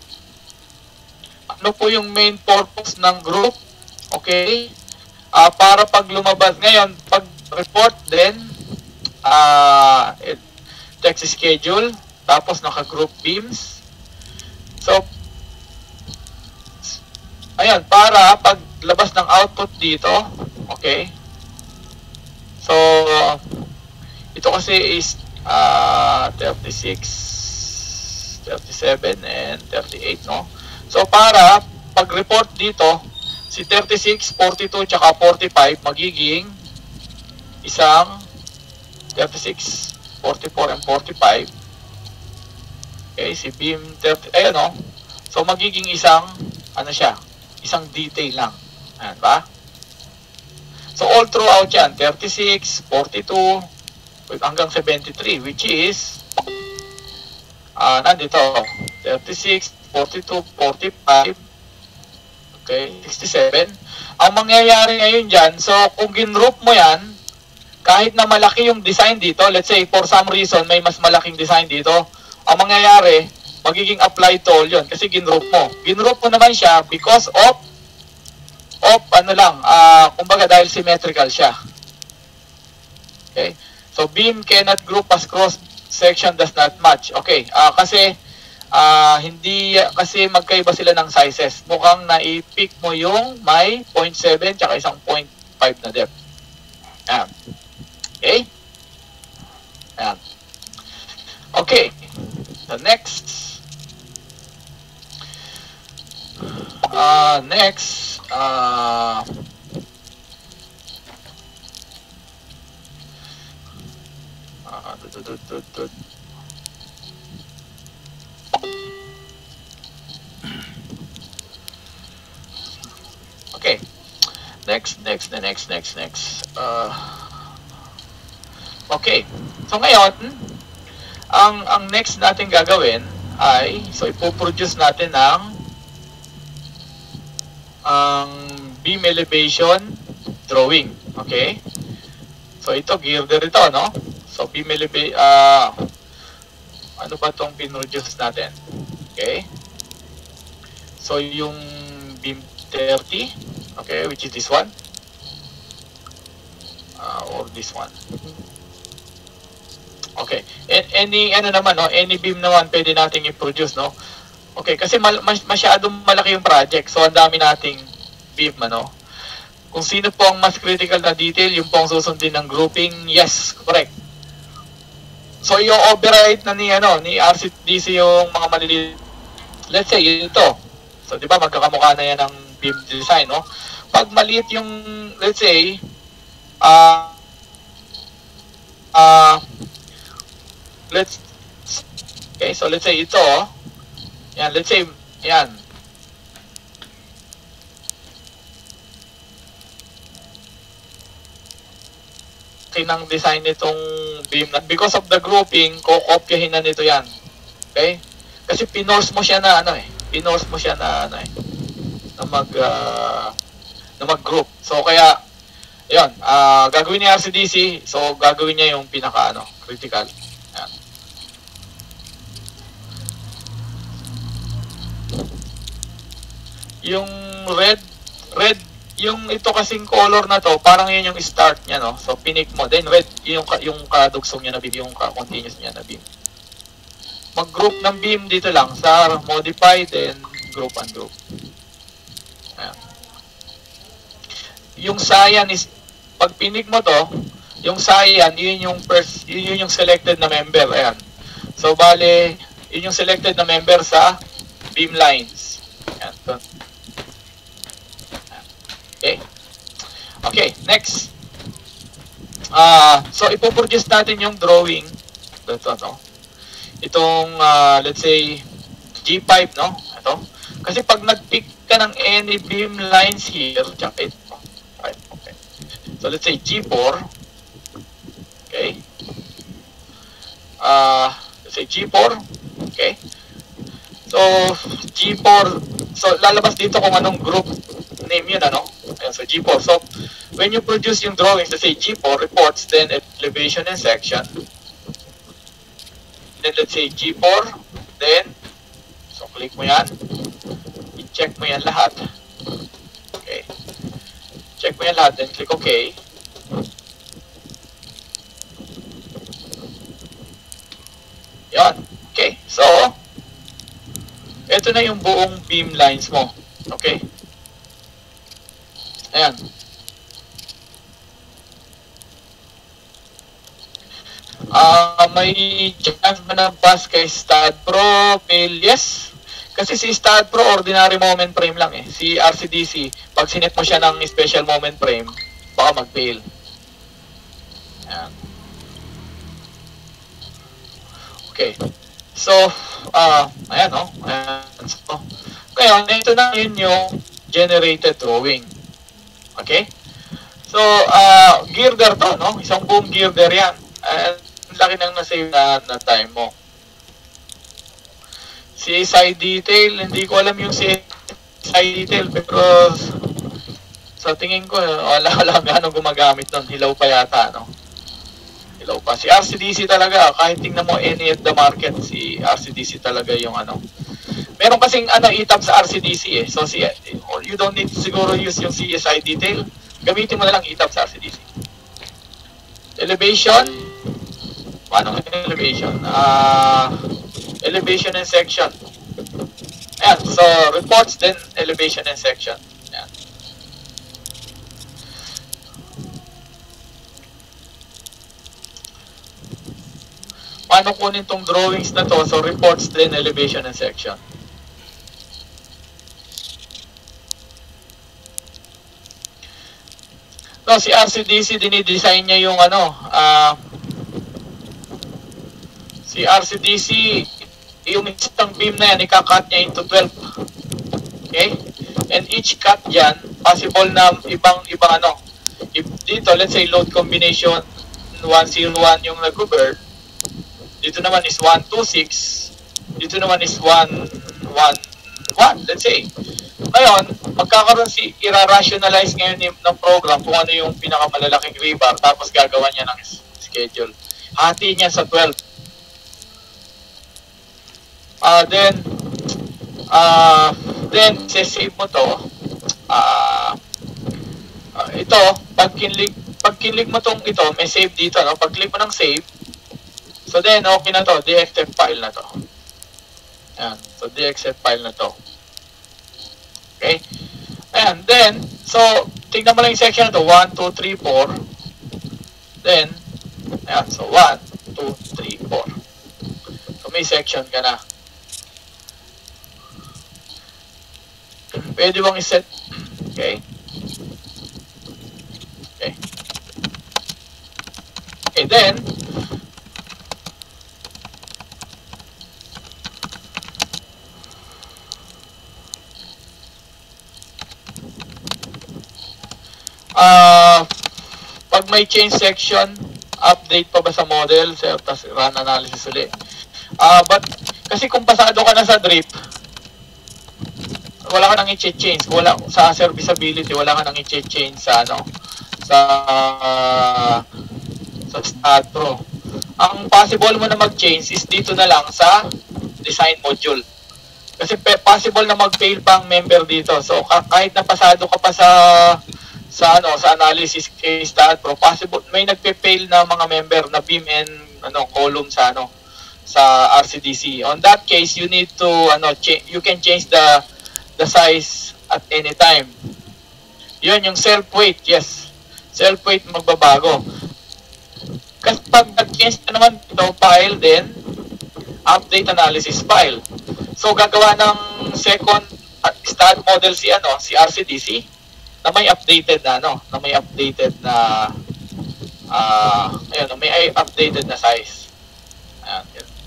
[SPEAKER 1] Ano po yung main purpose ng group? Okay. Para pag lumabas ngayon, pag report din, text schedule, tapos naka-group beams. So, ayan, para paglabas ng output dito, okay. So, ito kasi is 36, 37, and 38, no? So, para pag-report dito, si 36, 42, tsaka 45 magiging isang 36, 44, and 45. Okay, si beam 30, ayan o. So, magiging isang, ano siya, isang detail lang. Ayan ba? So, all throughout yan, 36, 42, hanggang 73, which is, nandito, 36, 42, 45, okay, 67. Ang mangyayari ngayon dyan, so, kung ginroup mo yan, kahit na malaki yung design dito, let's say, for some reason, may mas malaking design dito, ang mangyayari, magiging applied to all yun, kasi ginroup mo. Ginroup mo naman siya because of ano lang, kumbaga dahil symmetrical siya. Okay? So, beam cannot group as cross section does not match. Okay, kasi hindi, kasi magkaiba sila ng sizes. Mukhang na-pick mo yung may 0.7 tsaka isang 0.5 na depth. Ayan. Okay? Ayan. Okay. The next. Okay. Next. Okay. So ngayon, ang next natin gagawin ay, so ipoproduce natin ang beam elevation drawing. Okay? So ito, girder ito, no? So beam elevation, ano ba itong pinroduce natin? Okay? So yung beam 30, okay, which is this one. Or this one. Okay. Any ano naman, no? Any beam naman pwede nating i-produce, no? Okay, kasi masyadong malaki yung project. So ang dami nating beam, ano? Kung sino po ang mas critical na detail, yung po ang susundin ng grouping, yes, correct. So i-override na ni RCDC yung mga maliliit. Let's say ito. So di ba magkakamukha na yan ng beam design, no? Pag maliit yung, let's say, okay, so let's say ito, yan, let's say, yan. Ng design nitong beam, because of the grouping, kokopyahin na nito yan. Okay? Kasi pinorse mo siya na, pinorse mo siya na, na mag-group. So, kaya, yun, gagawin ni RCDC, so, gagawin niya yung pinaka, critical. Yan. Yung red, yung ito kasing color na to, parang yun yung start niya, no? So, pinik mo. Then, red, yung kadugsong niya na beam, yung continuous niya na beam. Mag-group ng beam dito lang sa modify, then group and group. Ayan. Yung cyan is, pag pinik mo to, yung cyan, yun yung selected na member. Ayan. So, bale, yun yung selected na member sa beam lines. Ayan. Okay. Okay, next. So, ipoproduce natin yung drawing. Itong, let's say, G5, no? Ito. Kasi pag nag-pick ka ng any beam lines here, tsaka ito. Okay. So, let's say G4. Okay. Let's say G4. Okay. So, G4. So, lalabas dito kung anong group name yun, ano? Ayan, so G4. So, when you produce yung drawings, let's say G4 reports, then elevation and section. then let's say G4, then, so click mo yan, i-check mo yan lahat. Okay. Check mo yan lahat, then click OK. Yan. Okay. So, ito na yung buong beam lines mo. Okay. Ayan. May chance ba na pass kay STAAD.Pro? Fail, yes. Kasi si STAAD.Pro, ordinary moment frame lang eh. Si RCDC, pag sinet mo siya ng special moment frame, baka mag-fail. Ayan. Okay. So, ayan o. Ayan. So, ngayon, ito na yun yung generated drawing. Okay? So, girder to, no? Isang buong girder yan. Laki nang na-save na time mo. CSI detail, hindi ko alam yung CSI detail, pero sa tingin ko, wala gano'ng gumagamit nun. Hilaw pa yata, no? Hilaw pa. Si RCDC talaga, kahit tingnan mo any at the market, si RCDC talaga yung ano. Meron kasing itab sa RCDC eh. So, you don't need siguro use yung CSI detail. Gamitin mo na lang itab sa RCDC. Elevation. Paano yung elevation? Elevation and section. Ayan. So, reports, then elevation and section. Ayan. Paano kunin tong drawings na to? So, reports, then elevation and section. No, si RCDC, dinidesign niya yung si RCDC, yung isang beam na yan, ika-cut niya into 12. Okay? And each cut dyan, possible na ibang dito, let's say, load combination 101 yung nag-convert. Dito naman is 126. Dito naman is 111. Let's say. Ngayon, magkakaroon i-rationalize ngayon ng program kung ano yung pinakamalalaking rebar, tapos gagawa niya ng schedule. Hati niya sa 12. Then save mo to. Ito, pag kinlik mo tong ito, may save dito, no? Pag click mo ng save, so then okay na to, DXF file na to. Ayan, so DXF file na to. Okay? Ayan, then, so tignan mo lang yung section na to, 1, 2, 3, 4. Then, ayan, so 1, 2, 3, 4. So may section ka na. Pwede bang iset? Okay. Okay. Okay, then, pag may change section, update pa ba sa model? Tapos run analysis ulit. But, kasi kung pasado ka na sa drip, wala ka nang i-change. Sa serviceability, wala ka nang i-change sa sa STAAD.Pro. Ang possible mo na mag-change is dito na lang sa design module. Kasi possible na mag-fail pa ang member dito. So kahit napasado ka pa sa analysis kay STAAD.Pro, possible may nagpe-fail na mga member na beam and column sa RCDC. On that case, you need to you can change the size at any time. Yun yung self-weight, yes. Self-weight magbabago. Kasi pag nag-change na naman ito, file din, update analysis file. So gagawa ng second STAAD model si RCDC na may updated may updated na size. Ayan.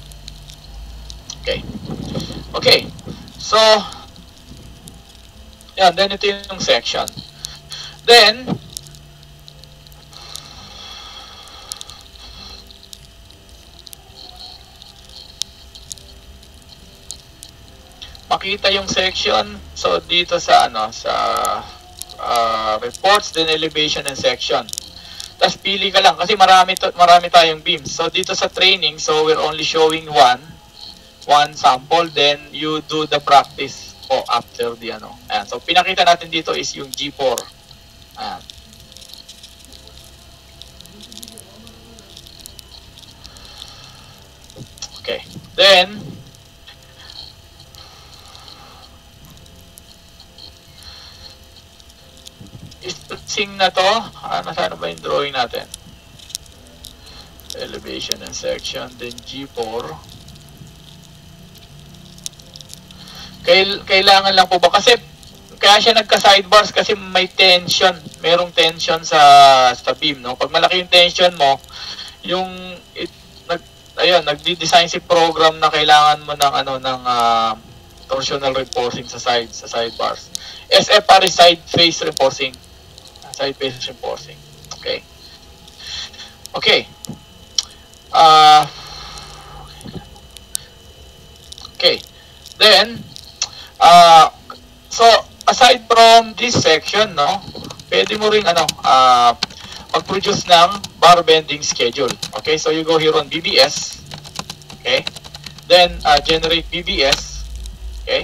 [SPEAKER 1] Okay. Okay. So yan, then ito yung section. Then, makita yung section. So, dito sa reports, then elevation and section. Tapos pili ka lang kasi marami tayong beams. So dito sa training, so we're only showing one sample, then you do the practice after the ano. Ayan. So pinakita natin dito is yung G4. Ayan. Okay. Then sing na to. Nasaan ba yung drawing natin? Elevation and section, then G4. Kailangan lang po ba? Kasi kaya siya nagka-sidebars kasi may tension. Merong tension sa beam, no? Pag malaki yung tension mo, nagdi-design si program na kailangan mo ng torsional reinforcing sa sidebars. SFR is side face reinforcing. Side face reinforcing. Okay. Okay. Okay. Then so aside from this section, no, pwede mo ring mag-produce ng bar bending schedule. Okay, so you go here on BBS. Okay. Then generate BBS. Okay.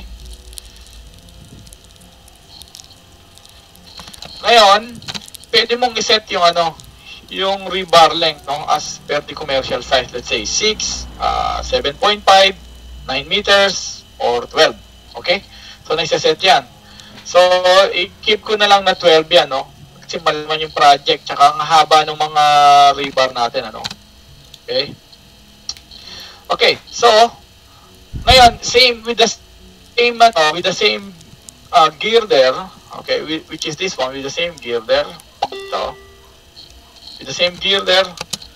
[SPEAKER 1] Ngayon, pwede mong iset yung yung rebar length, no, as per the commercial size. Let's say 6, 7.5, 9 meters, or 12. Okay? So, naisaset yan. So, i-keep ko na lang na 12 yan, no? Kasi malaman yung project, tsaka ang haba ng mga rebar natin, ano? Okay? Okay, so, ngayon, same with the same gear there. Okay, which is this one with the same gear there. So, with the same gear there.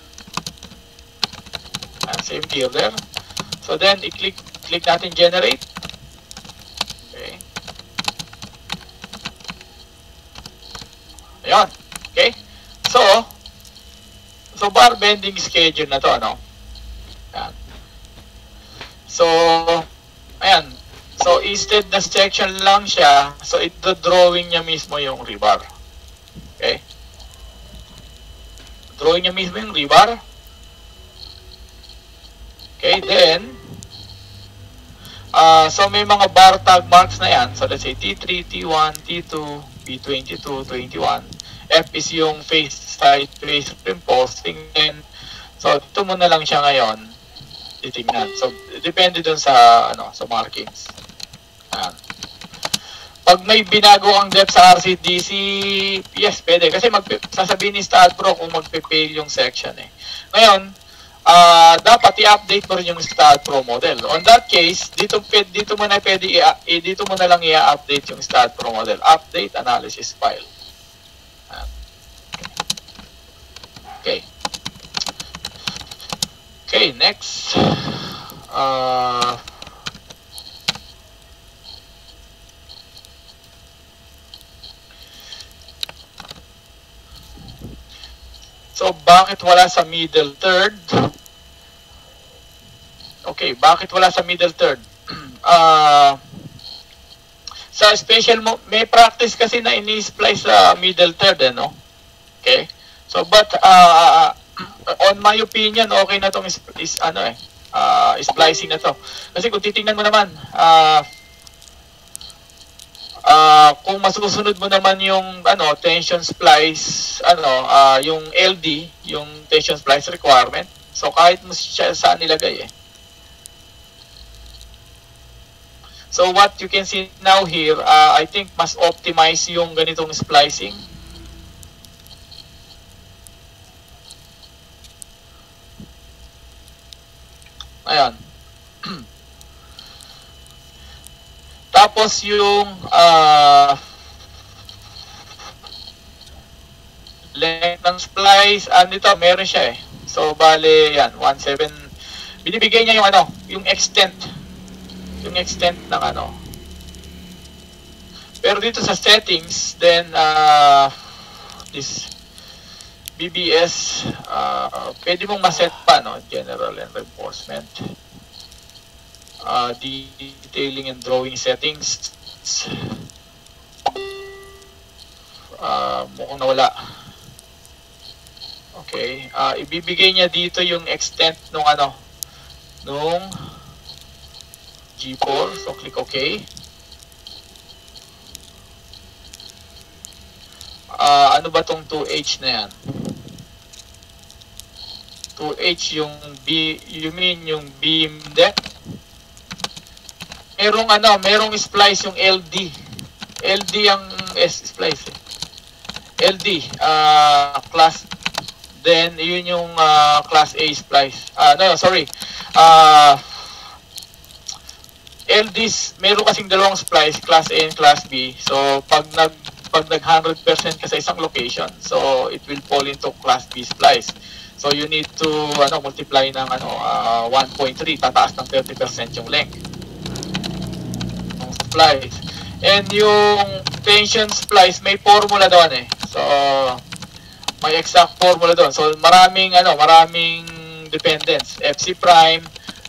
[SPEAKER 1] And same gear there. So then, i-click natin generate. Okay. Ayan. Okay. So bar bending schedule na to, ano? Ayan. So, ayan. So, instead na section lang siya, so ito-drawing niya mismo yung rebar. Okay? Drawing niya mismo yung rebar. Okay, then, so may mga bar tag marks na yan. So, let's say T3, T1, T2, B22, 21. F is yung side face reinforcing. So, dito mo na lang siya ngayon titignan. So, depende dun sa, sa markings. Pag may binago ang depth sa RCDC, yes, pwede. Kasi sasabihin ni StatPro kung magpe-fail yung section eh. Ngayon, dapat i-update mo rin yung StatPro model. On that case, dito mo na lang i-update yung StatPro model. Update analysis file. Okay. Okay, next. So, bakit wala sa middle third? Okay, bakit wala sa middle third? Sa special mo, may practice kasi na ini-splice sa middle third, no? Okay? So, but, on my opinion, okay na itong splicing na to. Kasi kung titingnan mo naman, kung masusunod mo naman yung tension splice, yung LD, yung tension splice requirement, so kahit mo siya saan nilagay eh. So what you can see now here, I think mas optimize yung ganitong splicing. Ayan. Tapos yung length ng splice, dito meron siya eh. So bale yan, 1.7. Binibigay niya yung extent. Yung extent ng Pero dito sa settings, then this BBS, pwede mong ma-set pa, general and reinforcement. Detailing and drawing settings. Mukhang nawala. Okay, ibibigay niya dito yung extent nung ano, nung G4. So click OK. Ano ba tong 2H na yan? 2H yung you mean yung beam depth? Merong splice yung LD. LD ang splice eh. LD, class, then yun yung class A splice. No, sorry. LDs, meron kasing dalawang splice, class A and class B. So, pag nag 100% ka sa isang location, so it will fall into class B splice. So, you need to multiply ng 1.3, tataas ng 30% yung length ng splice. And yung tension splice, may formula doon eh. So, may exact formula doon. So, maraming dependence. FC prime,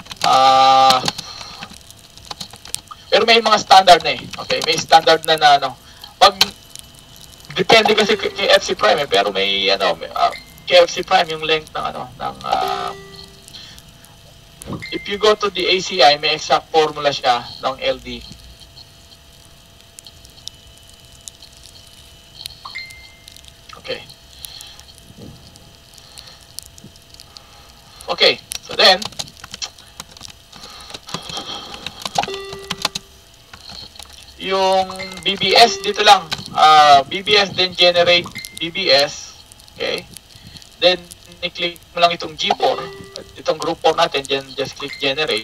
[SPEAKER 1] pero may mga standard na eh. Okay, may standard na pag depende kasi kay FC prime eh, pero may kay FC prime yung length ng if you go to the ACI, may exact formula siya ng LD. Okay. Okay, so then yung BBS dito lang, BBS then generate BBS. Okay, then i-click mo lang itong G4, itong group 4 natin, then just click generate.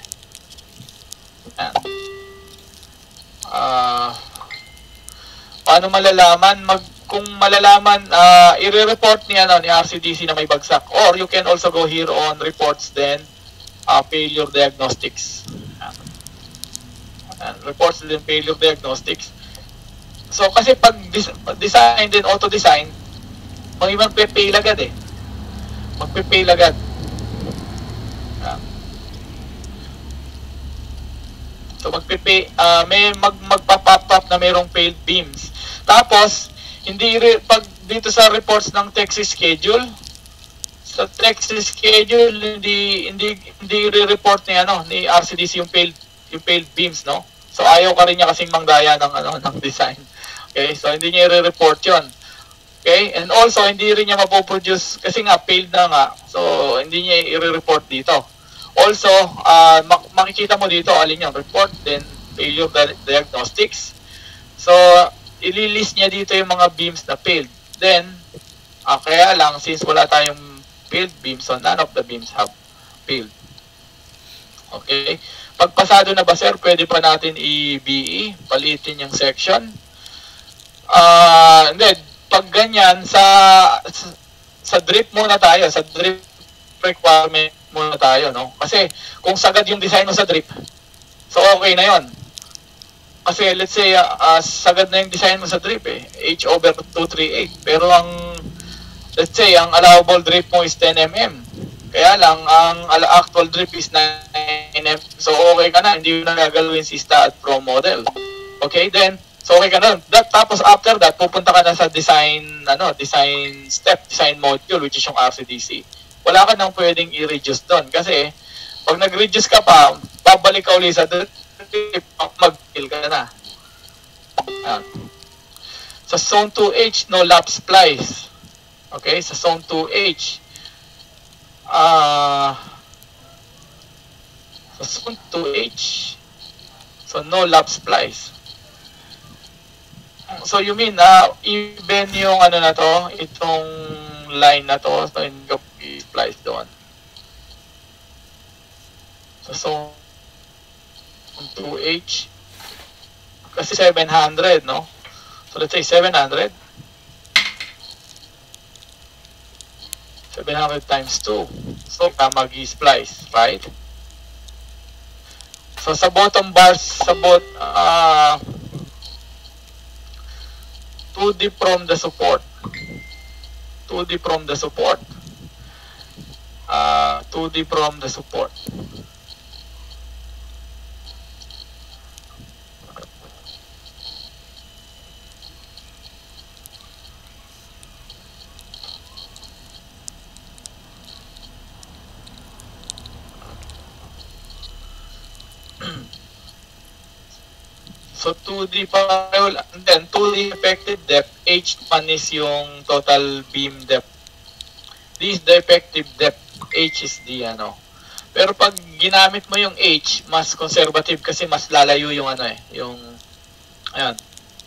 [SPEAKER 1] Paano malalaman? Kung malalaman, i-report ni RCDC na may bagsak, or you can also go here on reports, then failure diagnostics. Reports din failure diagnostics. So kasi pag design din auto design, magpe-fail agad eh. Magpe-fail agad. So may magpa-pop up na mayroong failed beams. Tapos pag dito sa reports ng Texas schedule, sa Texas schedule hindi re-report ni RCDC yung failed beams, no? So ayaw ka rin niya kasing mangdaya ng design. Okay? So hindi niya i-report 'yon. Okay? And also hindi rin niya mapoproduce kasi nga failed na nga. So hindi niya i-report dito. Also, makikita mo dito alin yung report, then failure diagnostics. So ililist niya dito yung mga beams na failed. Then kaya lang since wala tayong failed beams, so none of the beams have failed. Okay? Pag pasado na ba sir, pwede pa natin i-BE, palitin yung section. Then, pag ganyan, sa drip muna tayo, sa drip requirement muna tayo, no? Kasi, kung sagad yung design mo sa drip, so okay na yon. Kasi, let's say, sagad na yung design mo sa drip, H over 238. Pero let's say, ang allowable drip mo is 10 mm. Kaya lang, ang actual drip is 9 mm. So, okay ka na. Hindi mo na gagalawin si STA at Pro model. Okay, then, so okay ka na. Tapos, after that, pupunta ka na sa design step, design module, which is yung RCDC. Wala ka nang pwedeng i-reduce doon. Kasi, pag nag-reduce ka pa, babalik ka ulit sa drip, mag-fill ka na. Sa zone 2H, no lap splice. Okay, sa zone 2H, so zone 2H, so no lap splice. So you mean even yung na to, itong line na to, so hindi ko i-splice doon. So zone 2H, kasi 700, no? So let's say 700 times 2. So, mag-splice, right? So, sa bottom bars, 2D from the support. 2D from the support. 2D from the support. So 2D pareho lang. And then 2D effective depth, H1 is yung total beam depth. This is the effective depth, H is the ano. Pero pag ginamit mo yung H, mas conservative kasi mas lalayo yung ano eh, yung ayan.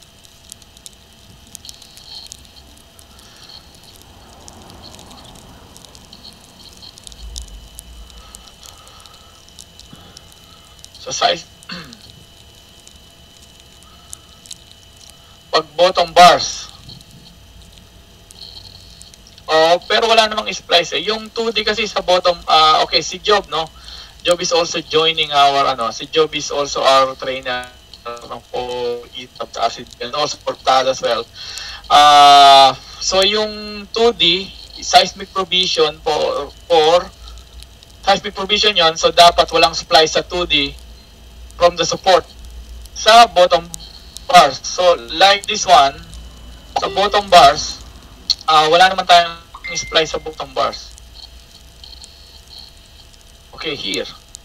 [SPEAKER 1] So size pag bottom bars. Oh, pero wala namang splice eh. Yung 2D kasi sa bottom, okay, si Job, no? Job is also joining our, ano, si Job is also our trainer for ETAP acid and also for TAL as well. So yung 2D, seismic provision for seismic provision yon, so dapat walang splice sa 2D from the support sa bottom bars. So like this one, sa bottom bars, wala naman tayong splice sa bottom bars. Okay, here.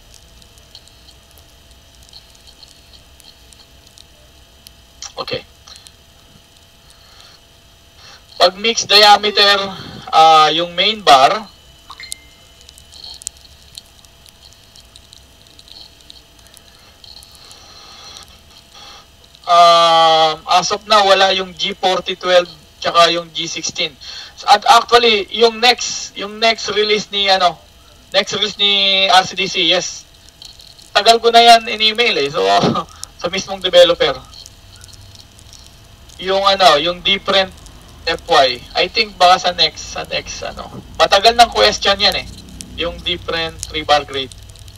[SPEAKER 1] Okay. Pag mix diameter, yung main bar, as of now, wala yung G4012 tsaka yung G16. At actually, yung next release ni RCDC, yes. Tagal ko na yan in-email eh. So, sa mismong developer. Yung different FY. I think baka sa next Matagal ng question yan eh. Yung different 3-bar grade.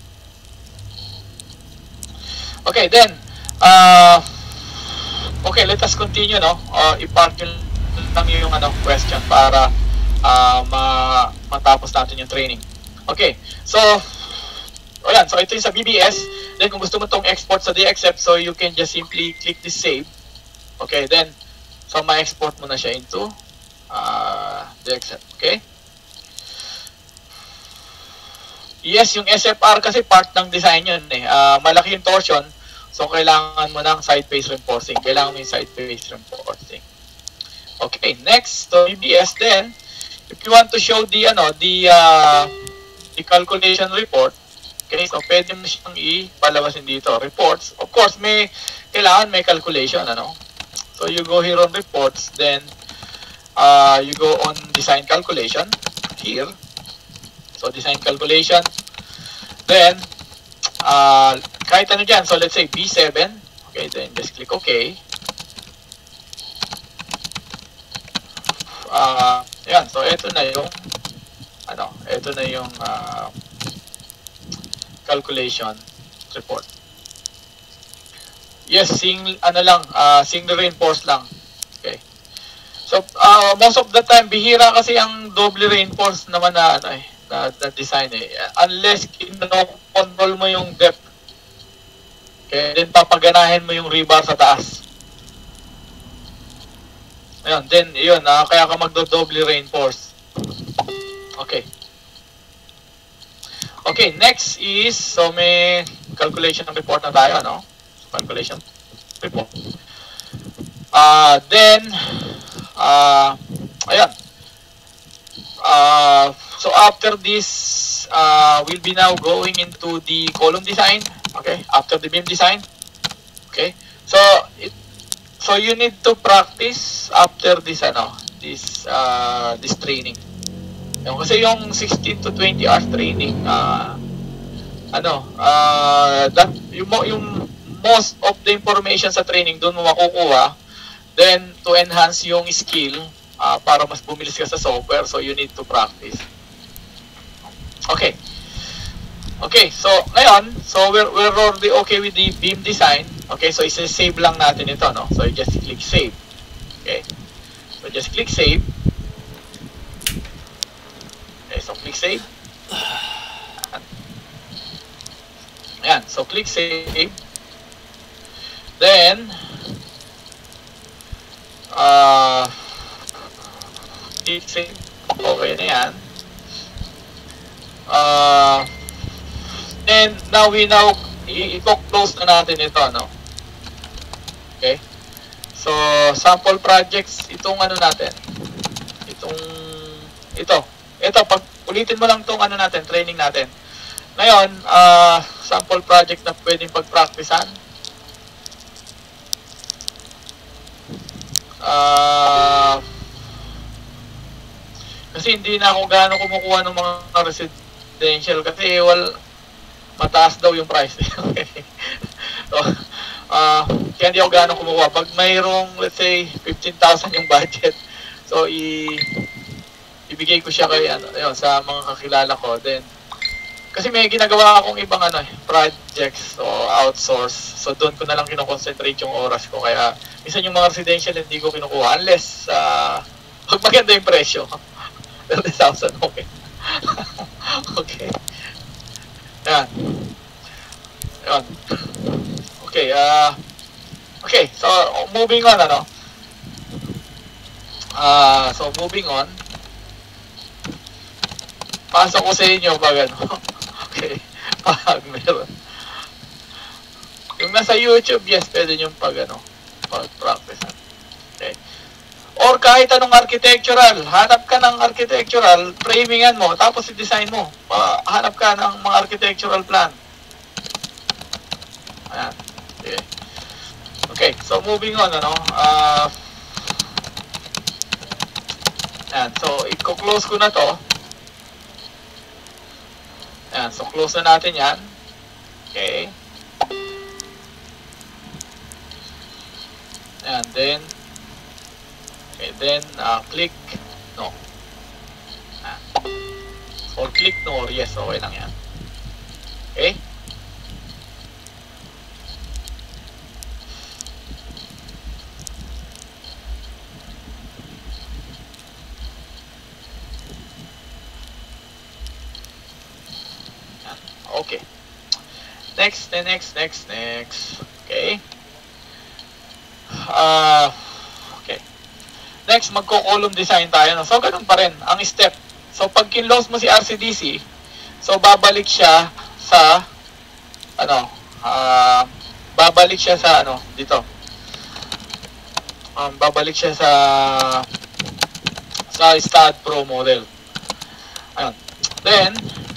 [SPEAKER 1] Okay, then, okay, let us continue, no? I-park lang yung question para matapos natin yung training. Okay, so ayan, so ito yung sa BBS. Then kung gusto mo tong export sa DXF, so you can just simply click this save. Okay, then so ma-export mo na siya into DXF. Okay? Yes, yung SFR kasi part ng design yun eh. Malaki yung torsion. So, kailangan mo ng side face reinforcing. Kailangan mo yung side face reinforcing. Okay, next. So, BBS then, if you want to show the calculation report, okay, so pwede mo siyang ipalabasin dito. Reports. Of course, kailangan may calculation, So, you go here on reports, then, you go on design calculation, here. So, design calculation. Then, kahit ano dyan, so let's say B7, okay, then just click OK. Ayan, so ito na yung calculation report. Yes, single reinforce lang. Okay. So, most of the time, bihira kasi ang double reinforce naman na design eh. Unless control mo yung depth. Okay, then papaganahin mo yung rebar sa taas. Ayun, then yun, kaya ka magdo-double reinforce. Okay. Okay, next is, so may calculation report na tayo, calculation report. Then, ayan. So after this, we'll be now going into the column design. Okay, after the beam design. Okay, so you need to practice after this this training. Kasi yung 16 to 20 hours training, yung most of the information sa training doon mo makukuha. Then to enhance yung skill, para mas bumilis ka sa software, so you need to practice. Okay. Okay, so ngayon, so we're already okay with the beam design. Okay, so i-save lang natin ito, So you just click save. Okay. So just click save. Okay, so click save. Ayan, so click save. Then click save. Okay na yan. And now i-close na natin ito, Okay? So, sample projects, itong ano natin. Ito, pag ulitin mo lang itong ano natin, training natin. Ngayon, sample project na pwedeng pag-practicean. Kasi hindi na ako gaano kumukuha ng mga residential kasi mataas daw yung price. Okay. So, kaya hindi ako gaano kumukuha. Pag mayroong, let's say, 15,000 yung budget, so ibigay ko siya kay sa mga kakilala ko. Then, kasi may ginagawa akong ibang projects o outsource. So, doon ko na lang kinoconcentrate yung oras ko. Kaya, minsan yung mga residential hindi ko kinukuha unless pag maganda yung presyo. 30,000, okay. Okay. Yan. Yan. Okay, okay, so moving on, so moving on. Pasok ko sa inyo pag okay, pag meron. Yung nasa YouTube, yes, pwede nyo pag-practice. Okay. Or kahit anong architectural, hanap ka ng architectural, framingan mo, tapos i-design mo. Hanap ka ng mga architectural plan. Ayan. Okay. Okay, so moving on, ayan, so i-close ko na to. Ayan, so close na natin yan. Okay. Ayan, then click no. Or click no or yes, okay lang yan. Okay? Okay. Next. Okay. Okay. Next, magko-column design tayo. No? So, ganun pa rin ang step. So, pag kinlose mo si RCDC, so, babalik siya sa, dito. Babalik siya sa Stud Pro model. Ayun. Then,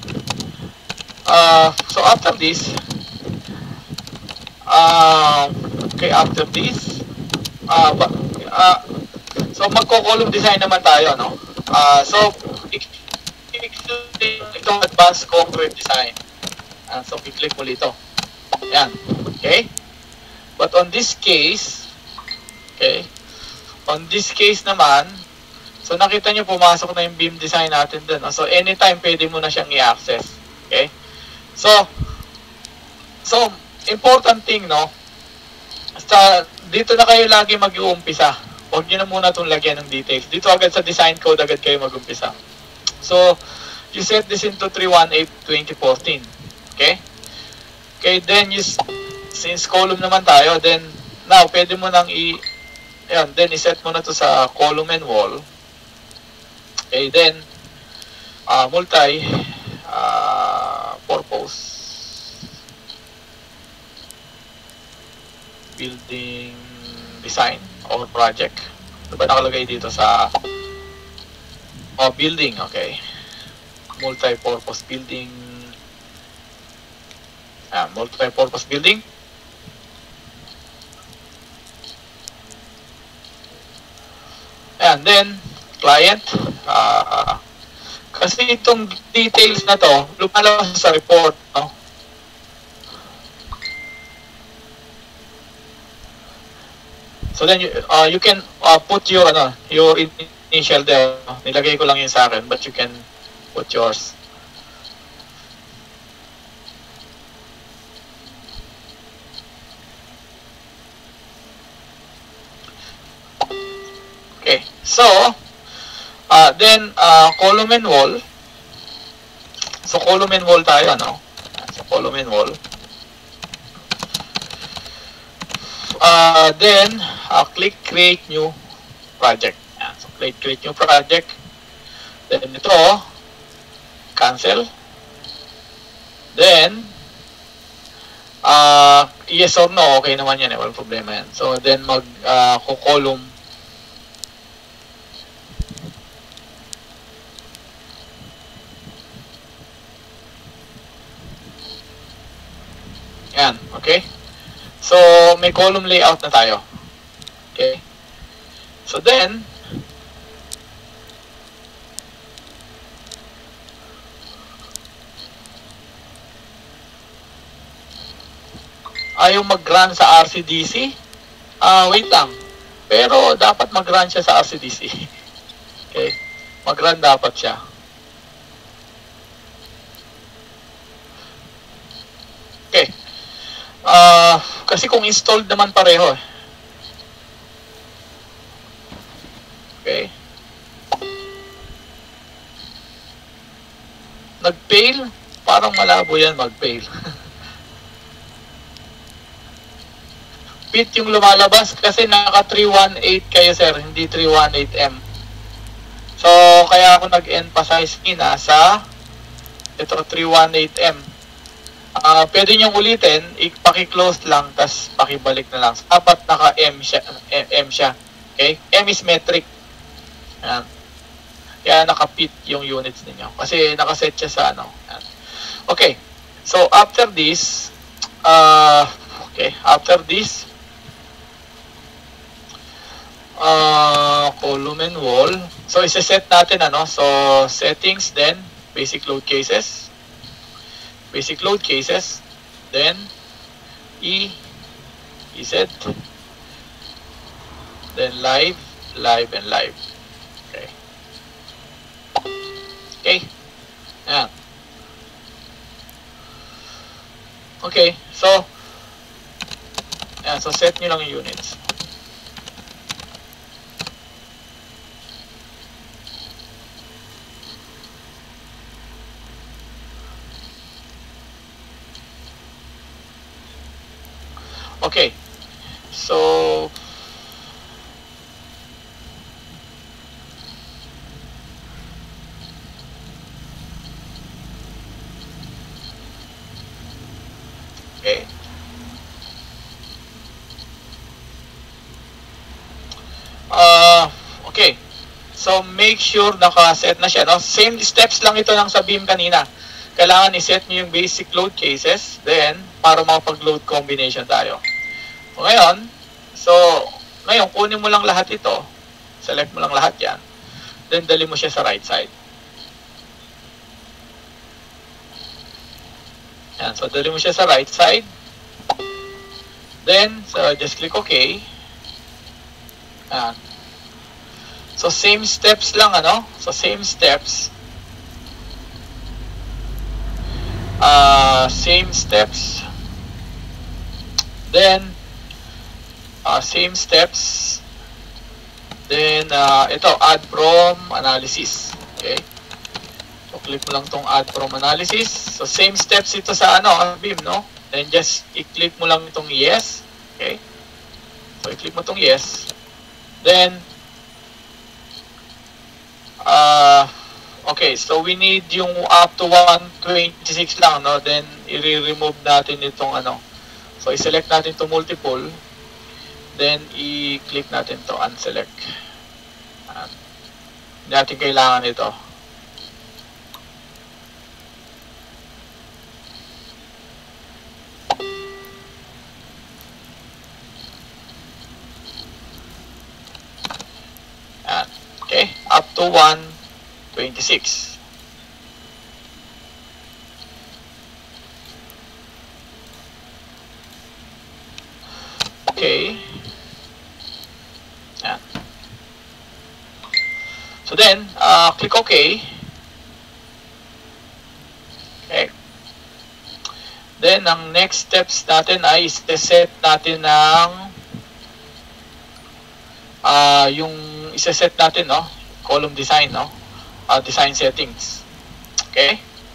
[SPEAKER 1] so, after this, okay, after this, so magko-column design naman tayo, no? So itong advanced concrete design. So i-click mo dito. Yan. Okay? But on this case, okay? On this case naman, so nakita nyo pumasok na yung beam design natin dun. No? So anytime pwede mo na siyang i-access. Okay? So important thing, no? Dito na kayo lagi mag-uumpisa. Huwag nyo na muna itong lagyan ng details. Dito agad sa design code, agad kayo mag-umpisa. So, you set this into 318-2014. Okay? Okay, then, since column naman tayo, then, now, pwede mo nang then, iset mo na to sa column and wall. Okay, then, purpose. Building design or project. Ano ba nakalagay dito sa building, okay. Multi-purpose building. Multi-purpose building. And then, client. Kasi itong details na to, lumalabas sa report, no? So then you can put your initial there. Nilagay ko lang yun sa akin, but you can put yours. Okay. So then column and wall. So column and wall tayo, no? So column and wall. Then click create new project. So create new project. Then ito, cancel. Then Yes or no, okay naman yan walang problema yan. So then column yan, okay? So may column layout na tayo. Okay? So then ayaw mag-run sa RCDC? Wait lang. Pero dapat mag-run siya sa RCDC. Okay? Mag-run dapat siya. Okay. Kasi kung installed naman pareho. Okay. Nag-fail? Parang malabo yan mag-fail. Bit yung lumalabas kasi naka 318 kayo sir, hindi 318M. So, kaya ako nag-emphasize sa ito 318M. Pwede nyo ulitin, paki-close lang, tas pakibalik na lang. Dapat naka-M siya. Okay? M is metric. Ayan. Kaya naka-fit yung units ninyo. Kasi nakaset siya sa ano. Ayan. Okay. So, after this, column and wall. So, isa-set natin ano. So, settings, then basic load cases. Basic load cases. Then, EZ. Then, live, and live. Okay. Okay. Ayan. Okay. So, ayan. So, set nyo lang yung units. Okay, so okay. Okay. So make sure naka-set na siya, no? Same steps lang ito ng sa beam kanina. Kailangan i-set niyo yung basic load cases, then para makapag-load combination tayo. So ngayon, kunin mo lang lahat ito. Select mo lang lahat yan. Then, dali mo siya sa right side. Yan. So, dali mo siya sa right side. Then, so just click OK. Yan. So, same steps lang, ano? So, same steps. Same steps. Then, same steps. Then, ito, add from analysis. Okay. So, click mo lang tong add from analysis. So, same steps ito sa beam, no? Then, just i-click mo lang itong yes. Okay. So, i-click mo itong yes. Then, okay. So, we need yung up to 126 lang, no? Then, i-remove natin itong So, i-select natin itong multiple. Then, i-click natin to unselect. Hindi natin kailangan ito. Okay, up to 126. Okay. Yan. So then, click OK. Okay. Then, ang next steps natin ay set natin ng yung isa-set natin, no? Column design, no? Design settings. Okay?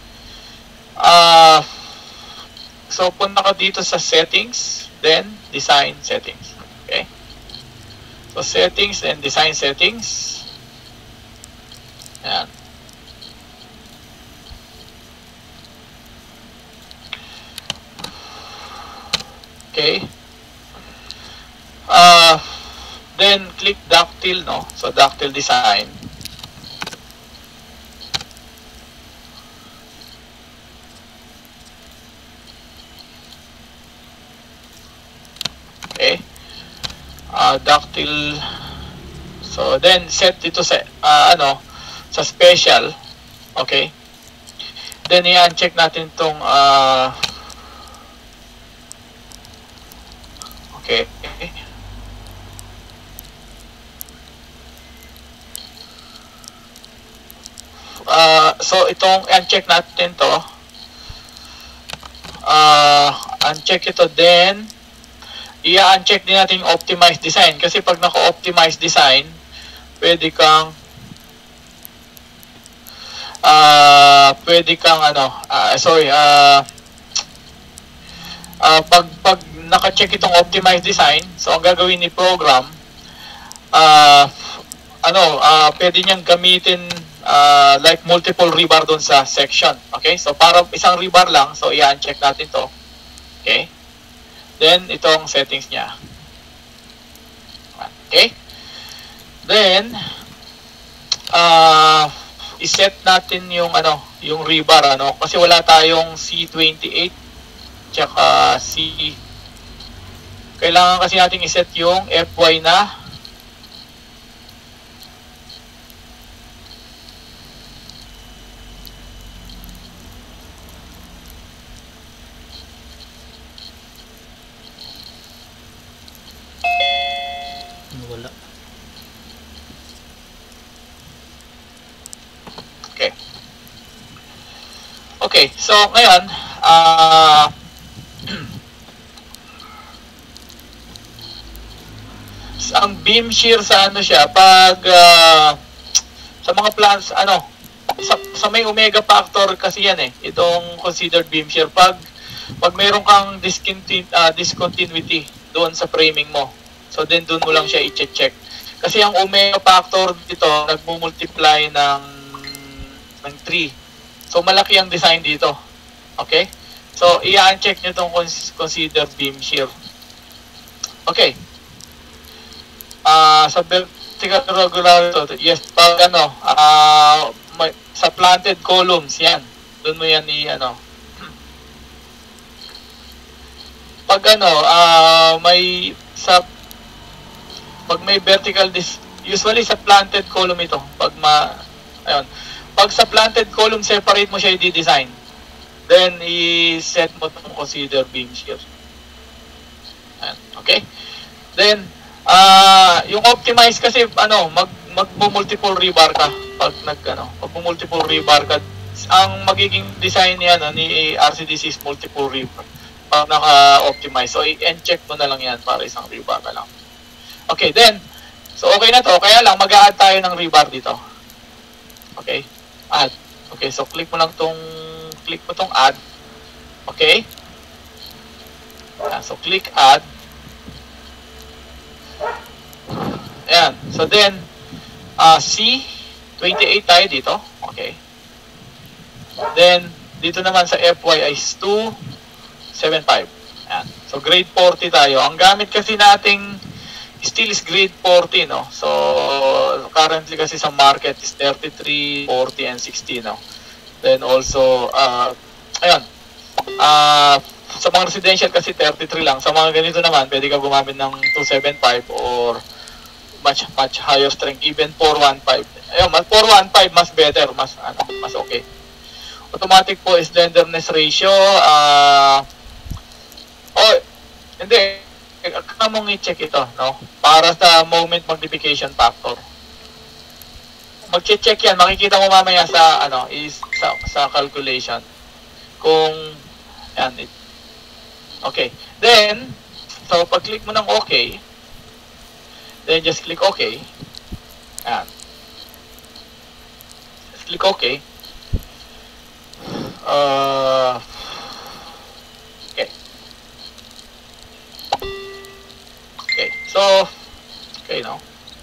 [SPEAKER 1] So, punta ka dito sa settings, then design settings. Okay? So, settings and design settings. Ayan. Then click Dactyl, no? So Dactyl design. Okay. Dactyl. So then set ito sa sa special. Okay. Then i-uncheck natin tong okay. So itong uncheck natin to. Uncheck ito, then i-uncheck din natin yung optimize design, kasi pag naka-optimize design, pwede kang pag naka-check itong optimize design, so ang gagawin ni program, pwede niyang gamitin like multiple rebar doon sa section. Okay? So para isang rebar lang, so i-uncheck natin to. Okay? Then itong settings niya. Okay? Then i-set natin yung yung rebar, kasi wala tayong C28 tsaka kailangan kasi natin i-set yung FY na
[SPEAKER 2] wala.
[SPEAKER 1] Okay. Okay, so ngayon, ang beam shear sa siya, pag sa mga plants, sa may omega factor kasi yan itong considered beam shear, pag mayroon kang discontinuity doon sa framing mo, so then doon mo lang siya i-check. Kasi ang omega factor dito, nagmumultiply ng 3. So malaki ang design dito. Okay? So i-uncheck nyo itong consider beam shear. Okay. Sa vertical regularity, yes, pag sa planted columns, yan. Doon mo yan pag pag may vertical usually sa planted column ito, pag sa planted column, separate mo siya i-design. Then i-set mo itong consider beam shear. Okay? Then yung optimize kasi mag-multiple rebar ka pag mag-multiple rebar ka. Ang magiging design niya ni RCDC is multiple rebar pag naka-optimize. So i-check mo na lang yan para isang rebar na lang. Okay, then so okay na to, kaya lang mag-a-add tayo ng rebar dito. Okay? Add. Okay, so click mo tong add. Okay? So click add. Ayan. So then C28 tayo dito. Okay. Then dito naman sa FY is 275. Ayan. So grade 40 tayo. Ang gamit kasi nating steel is grade 40, no? So currently kasi sa market is 33, 40, and 60, no? Then also ayun. Sa mga residential kasi 33 lang. Sa mga ganito naman, pwede ka gumamit ng 275 or much higher strength, even 415. Ayun, 415 mas better, mas okay. Automatic po is slenderness ratio. Hindi. Kaya mong i-check ito, no? Para sa moment magnification factor. Mag-check yan, makikita mo mamaya sa sa calculation. Kung yan, okay. Then, so pag-click mo ng okay, then just click okay. Yan. Just click okay. Okay. Okay. So, okay, no?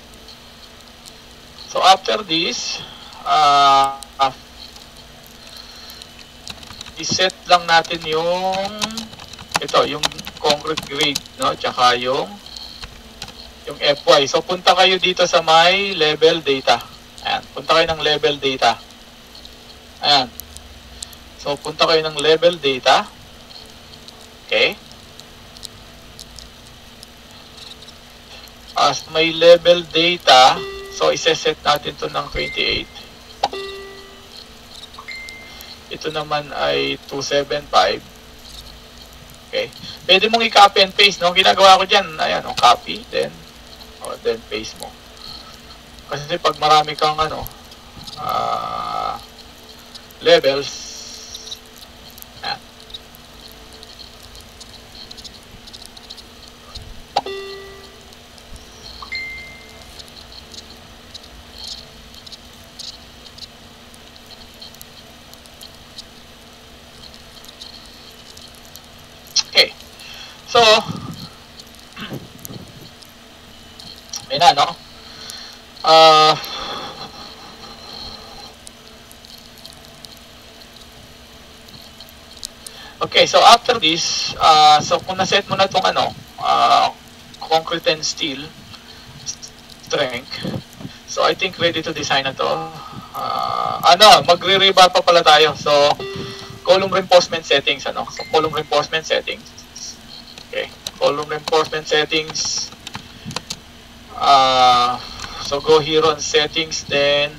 [SPEAKER 1] So after this, i-set lang natin yung yung concrete grade, no? Tsaka yung yung FY. So, punta kayo dito sa my level data. Ayan, punta kayo ng level data. Ayan. So, punta kayo ng level data. Okay. As may level data, so iseset natin to ng 28. Ito naman ay 275. Okay. Pwede mong i-copy and paste, no? Ginagawa ko dyan, ayan, copy, then paste mo. Kasi pag marami kang levels, ayan. Okay. So, may na, no? Okay, so after this, so kung naset mo na itong concrete and steel strength, so I think ready to design na to. Magre-rebar pa pala tayo. So, column reinforcement settings, So, column reinforcement settings. Okay, column reinforcement settings. So, go here on settings, then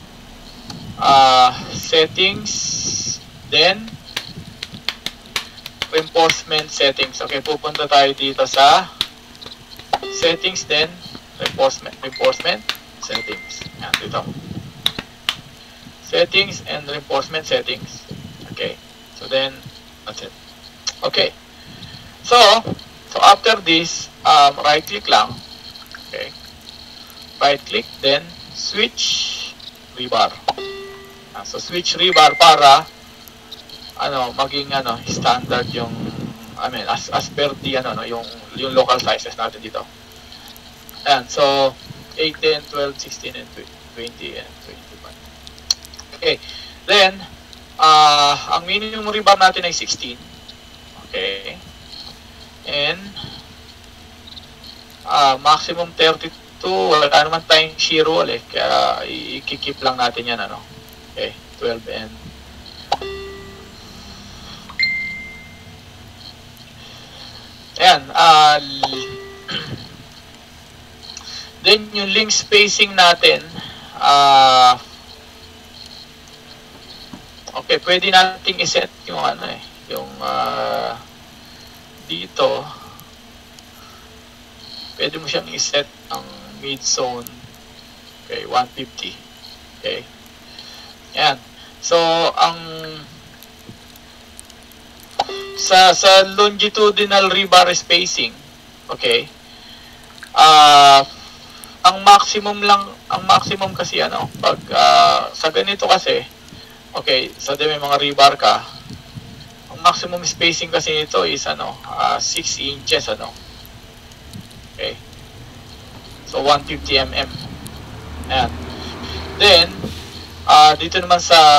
[SPEAKER 1] settings, then reinforcement settings. Okay, pupunta tayo dito sa settings, then reinforcement settings. Yan, dito. Settings and reinforcement settings. Okay, so then that's it. Okay, so after this, right click lang. Okay, right click, then switch rebar. So switch rebar para maging standard yung as per the yung local sizes natin dito. Ayan, so 8, 10, 12, 16 and 20 and 21. Okay, then ang minimum rebar natin ay 16. Okay, and maximum 32. Wala naman tayong zero ulit, kaya i-keep lang natin yan. Okay, 12 and ayan, then yung link spacing natin, okay, pwede nating iset yung dito, pwede mo siyang iset ang mid zone. Okay, 150. Okay, ayan. So, sa longitudinal rebar spacing, okay, ang maximum kasi pag sa ganito kasi, okay, sa may mga rebar ka, ang maximum spacing kasi nito is 6 inches. Okay, so 150 mm. Ayan. Then dito naman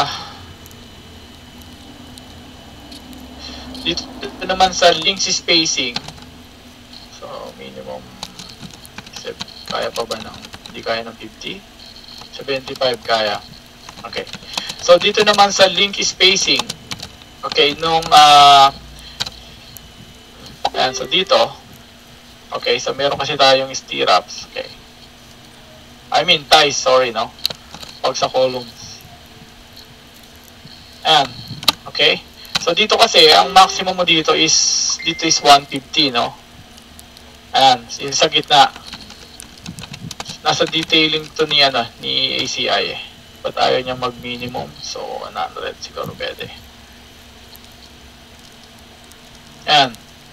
[SPEAKER 1] sa links spacing, so minimum, kaya pa ba hindi kaya ng 50? 75 kaya. Okay, so dito naman sa link spacing, okay, ayan, so dito, okay, so meron kasi tayong stirrups. Okay, ties, sorry, pag sa columns. Ayan, okay. So dito kasi ang maximum mo dito is 150, Ayan, yung sa gitna. Nasa detailing to ni ACI But ayaw niya mag-minimum, so 100 siguro pwede. Ayan.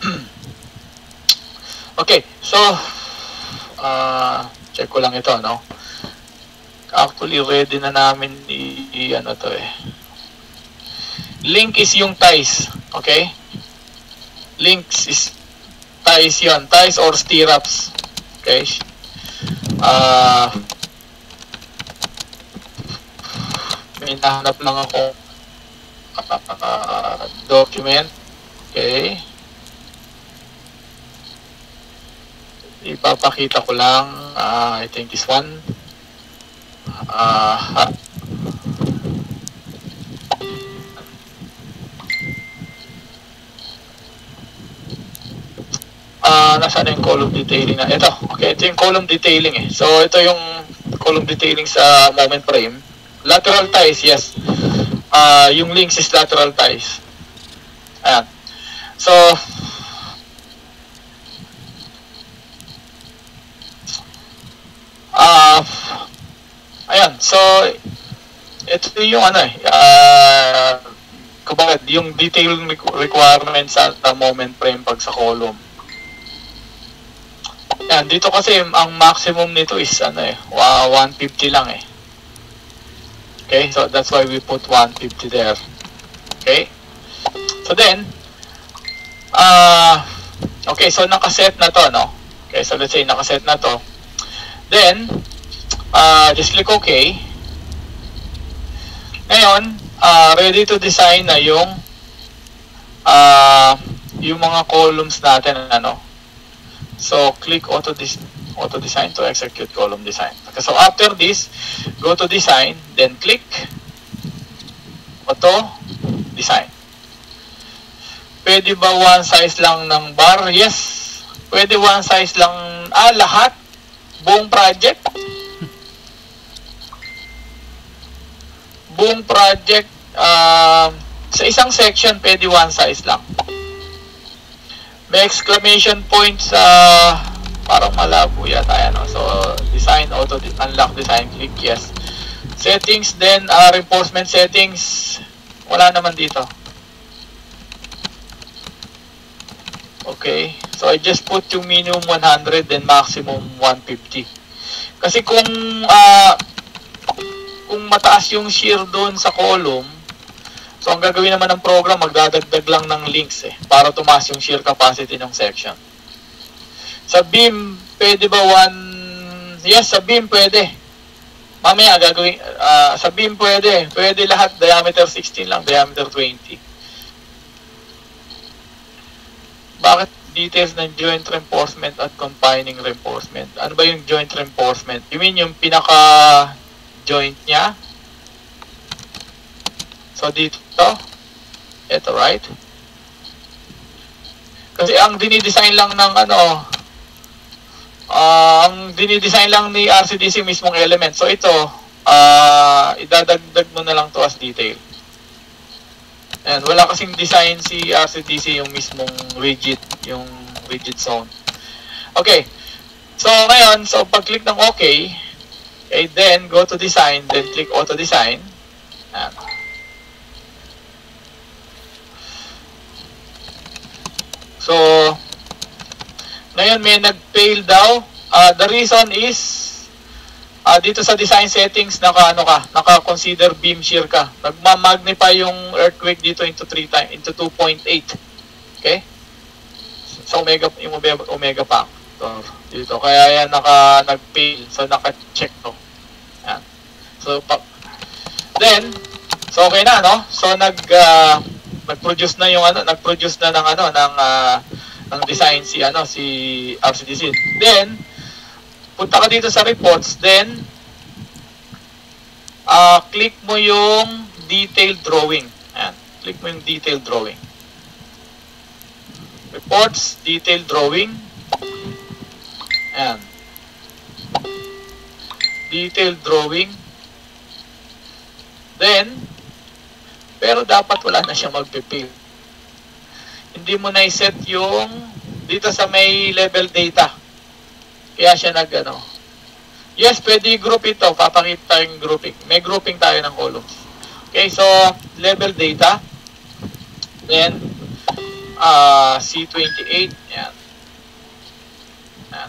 [SPEAKER 1] Okay, so check ko lang ito, Actually ready na namin to Link is yung ties, okay? Links is ties yon, ties or stirrups, okay? May nahanap lang ako document, okay? ipapakita ko lang, I think this one. Nasaan yung column detailing na? Ito, okay, ito yung column detailing eh. So, ito yung column detailing sa moment frame. Lateral ties, yes. Yung links is lateral ties. Ayan. So, ayan. So, ito yung ano eh, kumbaga, yung detailing requirements sa moment frame pag sa column. Yan, dito kasi ang maximum nito is ano eh, 150 lang eh. Okay, so that's why we put 150 there. Okay? So then, okay, so nakaset na to, no? Okay, so let's say nakaset na to. Then, just click OK. Ngayon, ready to design na yung mga columns natin, ano? So, click auto design to execute column design. Okay, so, after this, go to design, then click auto design. Pwede ba one size lang ng bar? Yes. Pwede one size lang, lahat? Buong project? Buong project, sa isang section, pwede one size lang. May exclamation point sa parang malabo yata yan. No? So, design, auto, unlock design, click yes. Settings, then reinforcement settings, wala naman dito. Okay, so I just put yung minimum 100 then maximum 150. Kasi kung mataas yung shear doon sa column, so ang gagawin naman ng program, magdadagdag lang ng links eh, para tumaas yung shear capacity ng section. Sa beam, pwede ba yes, sa beam pwede. Mamaya gagawin, sa beam pwede lahat, diameter 16 lang, diameter 20. Bakit details ng joint reinforcement at confining reinforcement? Ano ba yung joint reinforcement? You mean yung pinaka joint niya? So dito, ito, right? Kasi ang dinidesign lang ng ang dinidesign lang ni RCDC mismong element. So ito, idadagdag mo na lang to as detail. And wala kasing design si RCDC yung mismong rigid zone. Okay. So ngayon, so pag-click ng OK, okay, then go to design, then click auto design. Ayan. So, ngayon may nag-fail daw. The reason is, dito sa design settings, naka-consider beam shear ka. Nagma-magnify yung earthquake dito into 2.8. Okay? So, yung omega factor dito. Kaya yan nag-fail. So, naka-check to. Yan. So, then, so okay na, no? So, nag-produce na yung nag-produce na ng design si RCDC. Then punta ka dito sa reports, then click mo yung detailed drawing. Ayan, click mo yung detailed drawing. Reports, detailed drawing. Ayan. Detailed drawing. Then pero dapat wala na siyang magpipill. Hindi mo na i-set yung dito sa may level data. Kaya siya Yes, pwede group ito. Papakita yung grouping. May grouping tayo ng columns. Okay, so level data. Then C28. Yan. Yan.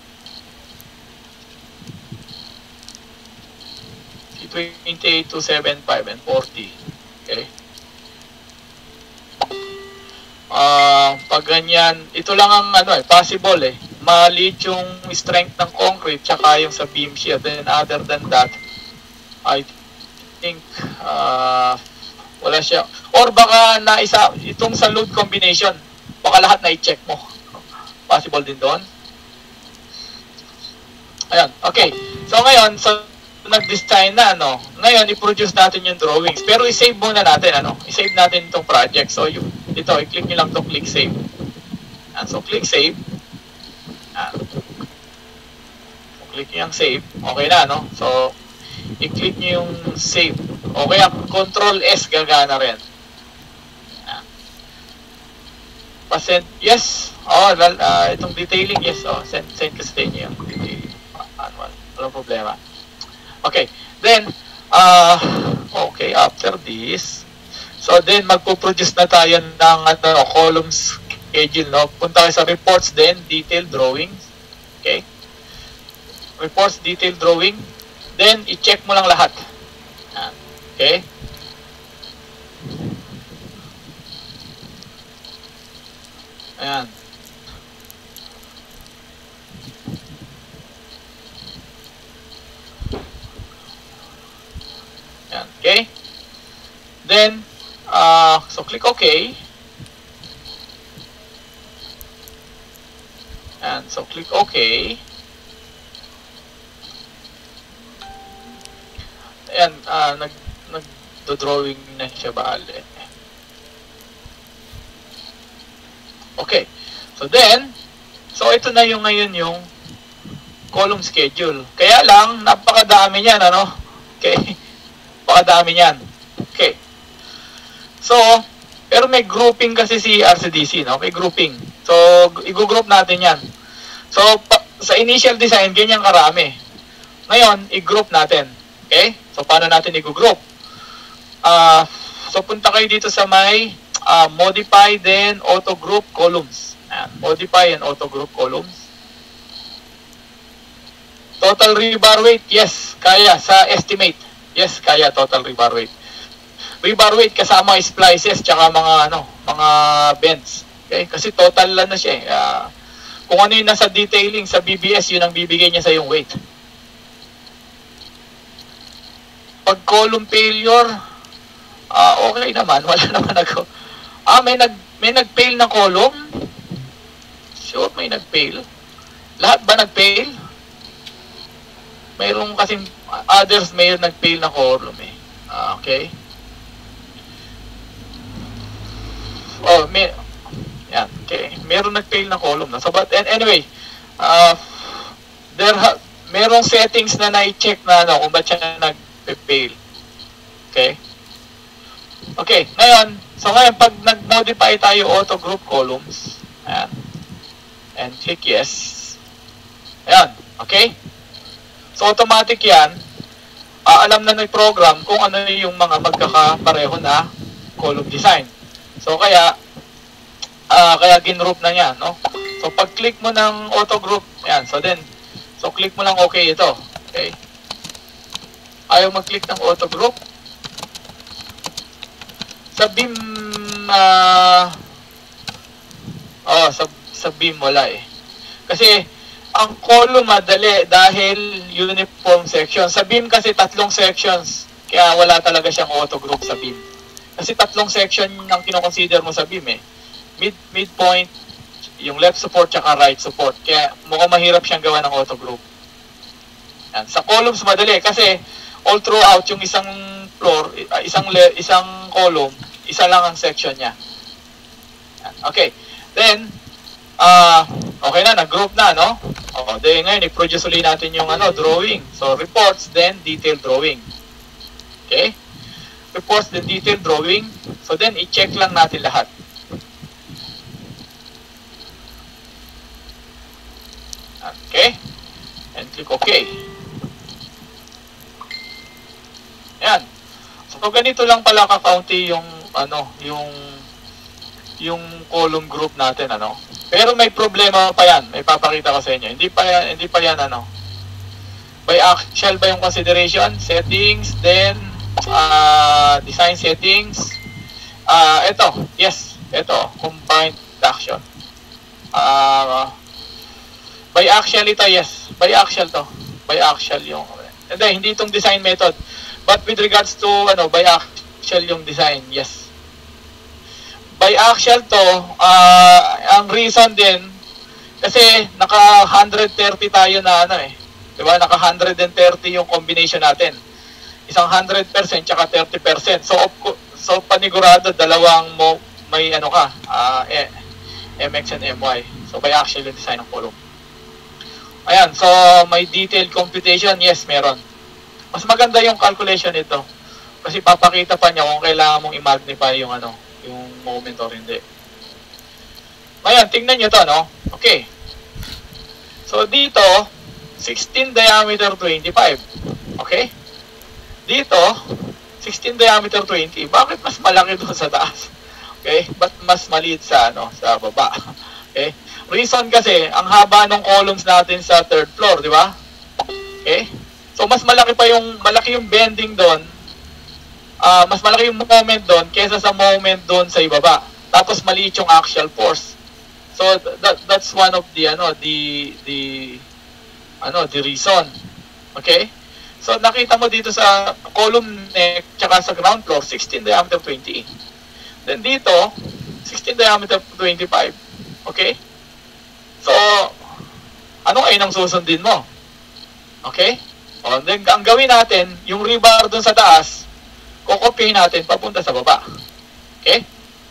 [SPEAKER 1] C28, 275, and 40. Okay. Pag ganyan, ito lang ang possible eh. Maliit yung strength ng concrete tsaka yung sa beam shear. Then other than that, I think wala siya. Or baka itong sa load combination, baka lahat na i-check mo. Possible din doon. Ayan, okay. So ngayon, nag-design na, ano. Ngayon, i-produce natin yung drawings. Pero i-save muna natin, ano. I-save natin itong project. So, ito, i-click nyo lang to click save. Ayan, so, click save. Ayan. So, click nyo yung save. Okay na, no? So, i-click nyo yung save. Okay, Control S gagana rin. Ayan. Pa-send, yes. Oh, itong detailing, yes. Oh, send kasi sa inyo yung detailing. Walang problema. Okay, then, okay, after this, so then, magpo-produce na tayo ng columns schedule, no? Punta kayo sa reports then, detailed drawings. Okay? Reports, detailed drawing. Then, i-check mo lang lahat. Okay? Ayan. Ayan. Okay? Then, so click OK. Ayan. So click OK. Ayan. Nag-drawing na siya bale. Okay. So then, so ito na yung ngayon yung column schedule. Kaya lang, napakadami niyan, ano? Okay? Napakadami niyan. Okay. So, pero may grouping kasi si RCDC, no? May grouping. So, i-group natin yan. So, sa initial design, ganyan karami. Ngayon, i-group natin. Okay? So, paano natin i-group? So, punta kayo dito sa may modify, then auto-group columns. Ayan. Modify and auto-group columns. Total rebar weight, yes, kaya. Sa estimate, yes, kaya total rebar weight. Rebar weight kasama splices tsaka mga bends. Okay? Kasi total lang na siya eh. Kung ano yung nasa detailing sa BBS, yun ang bibigay niya sa yung weight. Pag column failure, okay naman, wala naman ako. May nag-fail na column? Sure, may nag-fail. Lahat ba nag-fail? Mayroong kasing others may nag-fail na column eh. Okay. Oh, yan, okay. Meron nag-fail na column na. So, but anyway, merong settings na na-check na kung ba't siya nag-fail. Okay? Okay, ngayon, pag nag-modify tayo auto-group columns, ayan, and click yes, ayan, okay? So, automatic yan, alam na ng program kung ano yung mga magkakapareho na column design. So, kaya ginroup na niya, no? So, pag-click mo ng auto-group, ayan, so click mo lang okay ito, okay? Ayaw mag-click ng auto-group. Sa BIM, sa BIM wala eh. Kasi, ang column madali dahil uniform section. Sa BIM kasi 3 sections, kaya wala talaga siyang auto-group sa BIM. Kasi 3 section ang kinoconsider mo sa BIM eh. Midpoint, yung left support, tsaka right support. Kaya mukhang mahirap siyang gawa ng auto-group. Yan. Sa columns madali kasi all throughout yung isang floor, isang column, isa lang ang section niya. Okay. Then, okay na, nag-group na, no? Then ngayon, i-produce ulit natin yung drawing. So, reports, then detailed drawing. Okay? Reports, then detailed drawing. So, then, i-check lang natin lahat. Okay? And click OK. Ayan. So, ganito lang pala ka-county yung yung column group natin, Pero may problema pa yan. May papakita ko sa inyo. Hindi pa yan, by actual ba yung consideration? Settings, then, design settings. Ito, yes. Ito, combined action. By actual ito, yes. By actual to. By actual yung, hindi itong design method. But with regards to, by actual yung design, yes. By actual to, ang reason din, kasi naka 130 tayo na Diba? Naka 130 yung combination natin. Isang 100% tsaka 30%. So panigurado, dalawang may ano ka, MX and MY. So by actually design ng column. Ayan, so may detailed computation, yes, meron. Mas maganda yung calculation nito. Kasi papakita pa niya kung kailangan mong i-magnify yung ano, yung moment or hindi. Ngayon, tingnan nyo to, no? Okay. So dito, 16 diameter 25. Okay? Dito, 16 diameter 20. Bakit mas malaki doon sa taas? Okay? Ba't mas maliit sa ano, sa baba? Okay? Reason kasi, ang haba ng columns natin sa third floor, di ba? Okay? So mas malaki yung bending doon. Mas malaki yung moment doon kaysa sa moment doon sa ibaba. Tapos maliit yung axial force. So that's one of the reason. Okay? So nakita mo dito sa column neck tsaka sa ground floor 16 diameter 20. Then dito 16 diameter 25. Okay? So ano kayo nang susundin mo? Okay? O, then ang gawin natin, yung rebar doon sa taas, kukopihin natin papunta sa baba. Okay?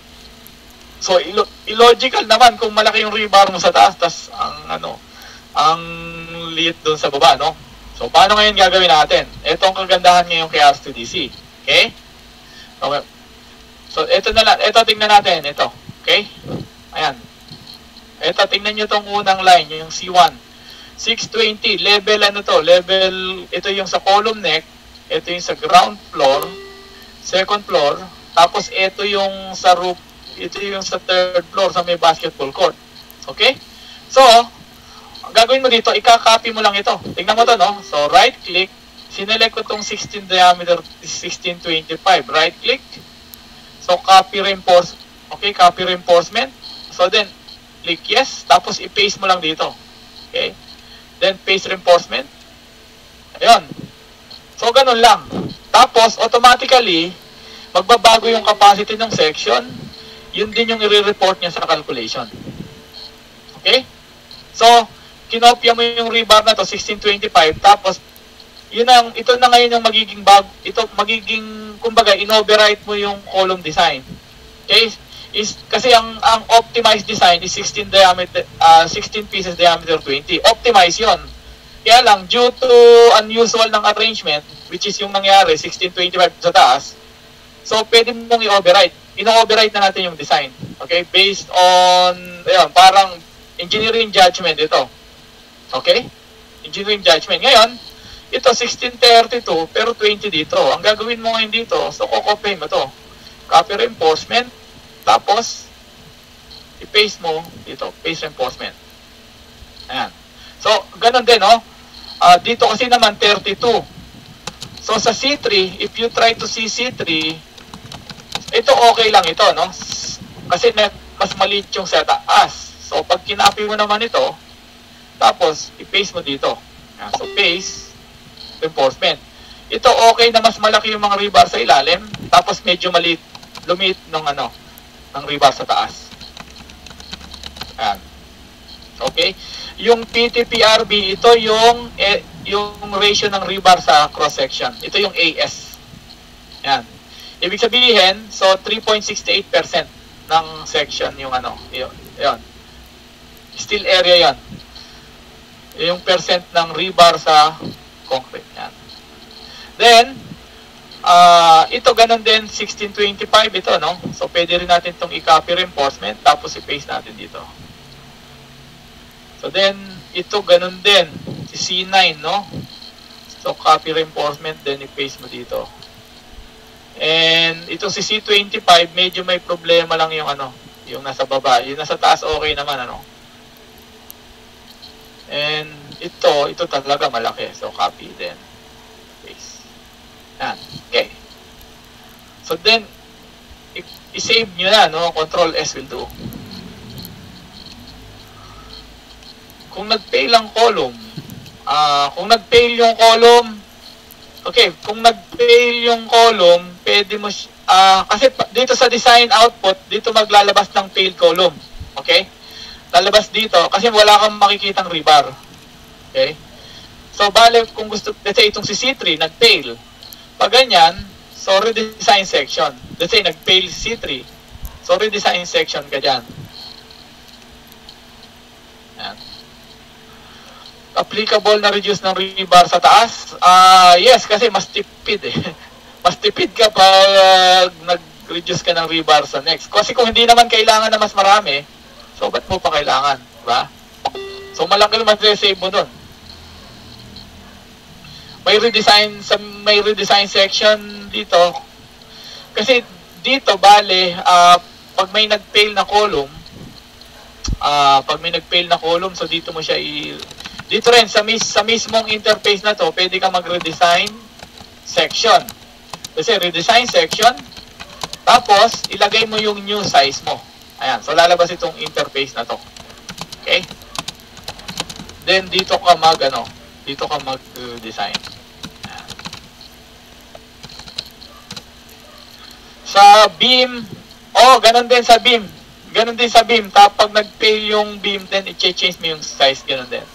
[SPEAKER 1] So, illogical naman kung malaki yung rebar mo sa taas, tas ang liit doon sa baba, no? So, paano ngayon gagawin natin? Ito ang kagandahan ngayon kay R2DC. Okay? Okay. So, ito na lang. Ito, tingnan natin. Ito. Okay? Ayan. Ito, tingnan nyo itong unang line, yung C1. 620. Level ano to? Level, ito yung sa column neck. Ito yung sa ground floor. Second floor. Tapos, ito yung sa roof. Ito yung sa third floor sa may basketball court. Okay? So, ang gagawin mo dito, ika-copy mo lang ito. Tingnan mo to, no? So, right-click. Sinelect ko itong 16 diameter 1625. Right-click. So, copy reinforce. Okay, copy reinforcement. So, then, click yes. Tapos, i-paste mo lang dito. Okay? Then, paste reinforcement. Ayun. So, ganun lang. Tapos, automatically, magbabago yung capacity ng section. Yun din yung i-report niya sa calculation. Okay? So, kinopya mo yung rebar na to 1625, tapos ito na ngayon yung magiging kumbaga in-overwrite mo yung column design. Okay? Kasi ang optimized design is 16 pieces diameter 20. Optimize 'yon. Kaya lang due to unusual ng arrangement, which is yung nangyari 1625 sa taas. So pwede mong i-overwrite. Ino-overwrite na natin yung design. Okay? Based on parang engineering judgment ito. Okay? Engineering judgment. Ngayon, ito 1632 pero 20 dito. Ang gagawin mo ngayon dito, so kukopay mo to. Copy reinforcement, tapos i-paste mo dito, paste reinforcement. Ayan. So, ganun din, no? Dito kasi naman 32. So, sa C3, if you try to see C3, ito okay lang ito, no? Kasi mas maliit yung sa taas. So, pag kinapi mo naman ito, tapos, i-paste mo dito. So, paste, reinforcement. Ito, okay na mas malaki yung mga rebar sa ilalim, tapos medyo maliit, lumit ng rebar sa taas. Ayan. Okay? Yung PTPRB, ito yung ratio ng rebar sa cross-section. Ito yung AS. Ayan. Ibig sabihin, so 3.68% ng section yung yun. Still area yan. Yung percent ng rebar sa concrete. Yan. Then, ito ganun din, 1625 ito, no? So, pwede rin natin itong i-copy reinforcement, tapos i-paste natin dito. So, then, ito ganun din, si C9, no? So, copy reinforcement, then i-paste mo dito. And, ito si C25, medyo may problema lang yung yung nasa baba. Yung nasa taas, okay naman, And ito talaga malaki. So, copy then. Paste. Yan. Okay. So, then, i-save nyo na, no? Control S will do. Kung nag-fail ang column, kung nag-fail yung column, pwede mo, kasi dito sa design output, dito maglalabas ng failed column. Okay? Lalabas dito kasi wala kang makikitang rebar. Okay? So, bale, kung gusto, let's say, itong si C3, nag-fail. Pag ganyan, so, redesign section. Let's say, nag-fail si C3. So, redesign section ka dyan. Yan. Applicable na reduce ng rebar sa taas? Yes, kasi mas tipid eh. Mas tipid ka pag nag-reduce ka ng rebar sa next. Kasi kung hindi naman kailangan na mas marami, so ba't mo pa kailangan? Diba? So malaki naman save mo dun. May redesign section dito. Kasi dito, bale, pag may nag-fail na column, so dito mo siya dito rin, sa mismong interface na to, pwede ka mag-redesign section. Kasi redesign section, tapos, ilagay mo yung new size mo. Ayan, so lalabas itong interface na to. Okay? Then, dito ka mag-design. Sa beam, ganun din sa beam. Ganun din sa beam. Tapos, pag nag-fail yung beam, then i-change mo yung size, ganun din.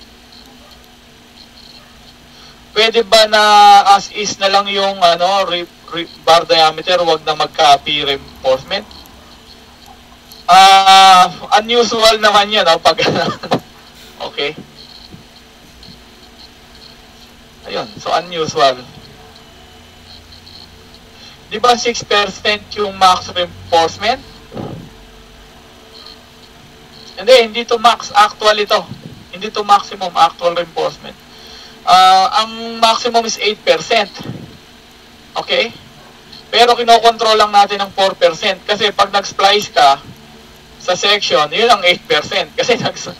[SPEAKER 1] Pwede ba na as is na lang yung bar diameter, wag na magka-P reinforcement? Unusual naman yan, pag okay. Ayun, so unusual. Di ba 6% yung max reinforcement? Hindi to max, actual ito. Hindi to maximum, actual reinforcement. Ang maximum is 8%. Okay? Pero kinokontrol lang natin ng 4%. Kasi pag nag-splice ka sa section, yun ang 8%. Kasi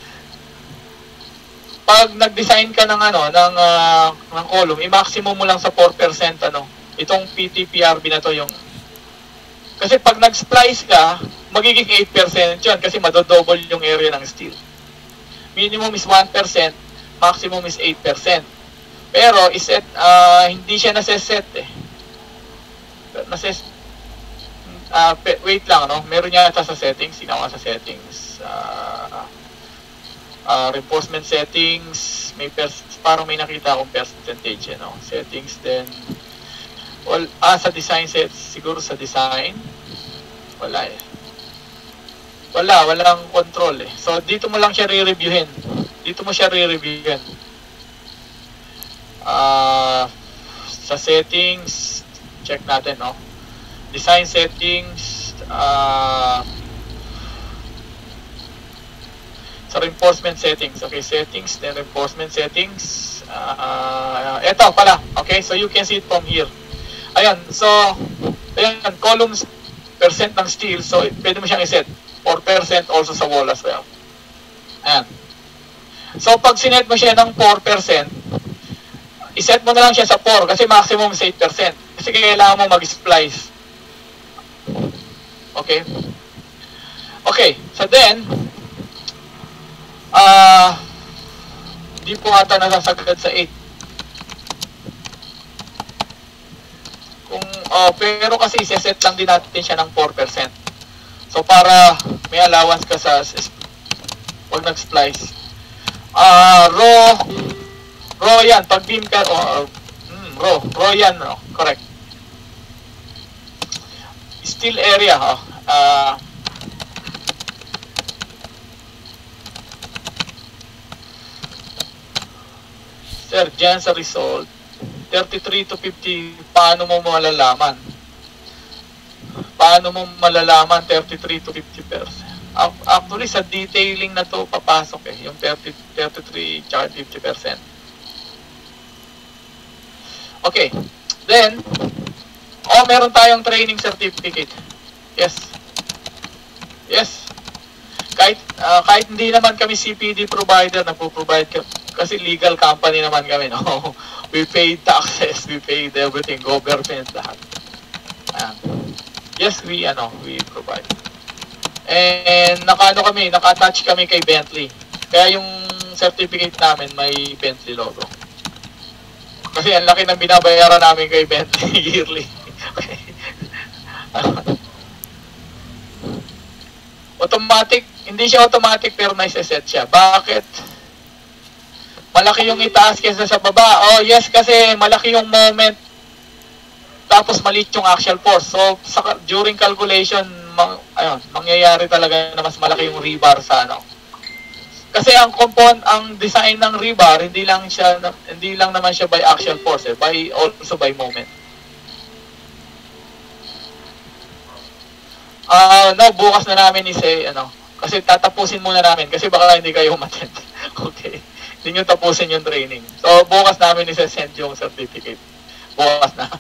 [SPEAKER 1] pag nag-design ka ng ng column, i-maximum mo lang sa 4% itong PTPRB na to yung. Kasi pag nag-splice ka, magiging 8% yun kasi madodouble yung area ng steel. Minimum is 1%, maximum is 8%. Pero hindi siya nase-set eh. Wait lang, meron niya ata sa settings. Sinawa sa settings. Reinforcement settings. Parang may nakita akong percentage, settings then. Sa design sets. Siguro sa design. Wala eh. Walang control eh. So, dito mo lang siya re-reviewin. Sa settings, check natin, design settings, sa reinforcement settings. Okay, settings, then reinforcement settings. Ito pala. Okay, so you can see it from here. Ayan, so, columns, percent ng steel. So, pwede mo siyang iset. 4% also sa wall as well. Ayan. So, pag sinet mo siya ng 4%, iset mo na lang siya sa 4 kasi maximum is 8%. Kasi kailangan mo mag-splice. Okay? Okay, so then, hindi po ata nasasagad sa 8. Pero kasi iseset lang din natin siya ng 4%. So, para may allowance ka sa wag nag-splice. Raw yan. Pag beam ka, raw yan, correct. Steel area, sir, dyan sa result, 33 to 50, paano mo malalaman? 33 to 50%? Actually, sa detailing na to papasok yung 33 tsaka 50%. Okay. Then, meron tayong training certificate. Yes. Kahit hindi naman kami CPD provider, nagpo-provide kasi legal company naman kami, We paid taxes, we paid everything, government, lahat. Yes, we provide. And naka-attach kami kay Bentley. Kaya yung certificate namin may Bentley logo. Kasi ang laki ng binabayaran namin kay Bentley yearly. Okay. Automatic, hindi siya automatic pero naiseset siya. Bakit? malaki yung itaas kaysa sa baba. Oh, yes, kasi malaki yung moment tapos maliit yung actual force. So, during calculation, mangyayari talaga na mas malaki yung rebar sa ano. Kasi ang design ng rebar, hindi lang naman siya by actual force, also by moment. Now, bukas na namin kasi tatapusin muna namin kasi baka hindi kayo umattend. Okay. Hindi nyo tapusin yung training. So, bukas namin isa-send yung certificate. Bukas na.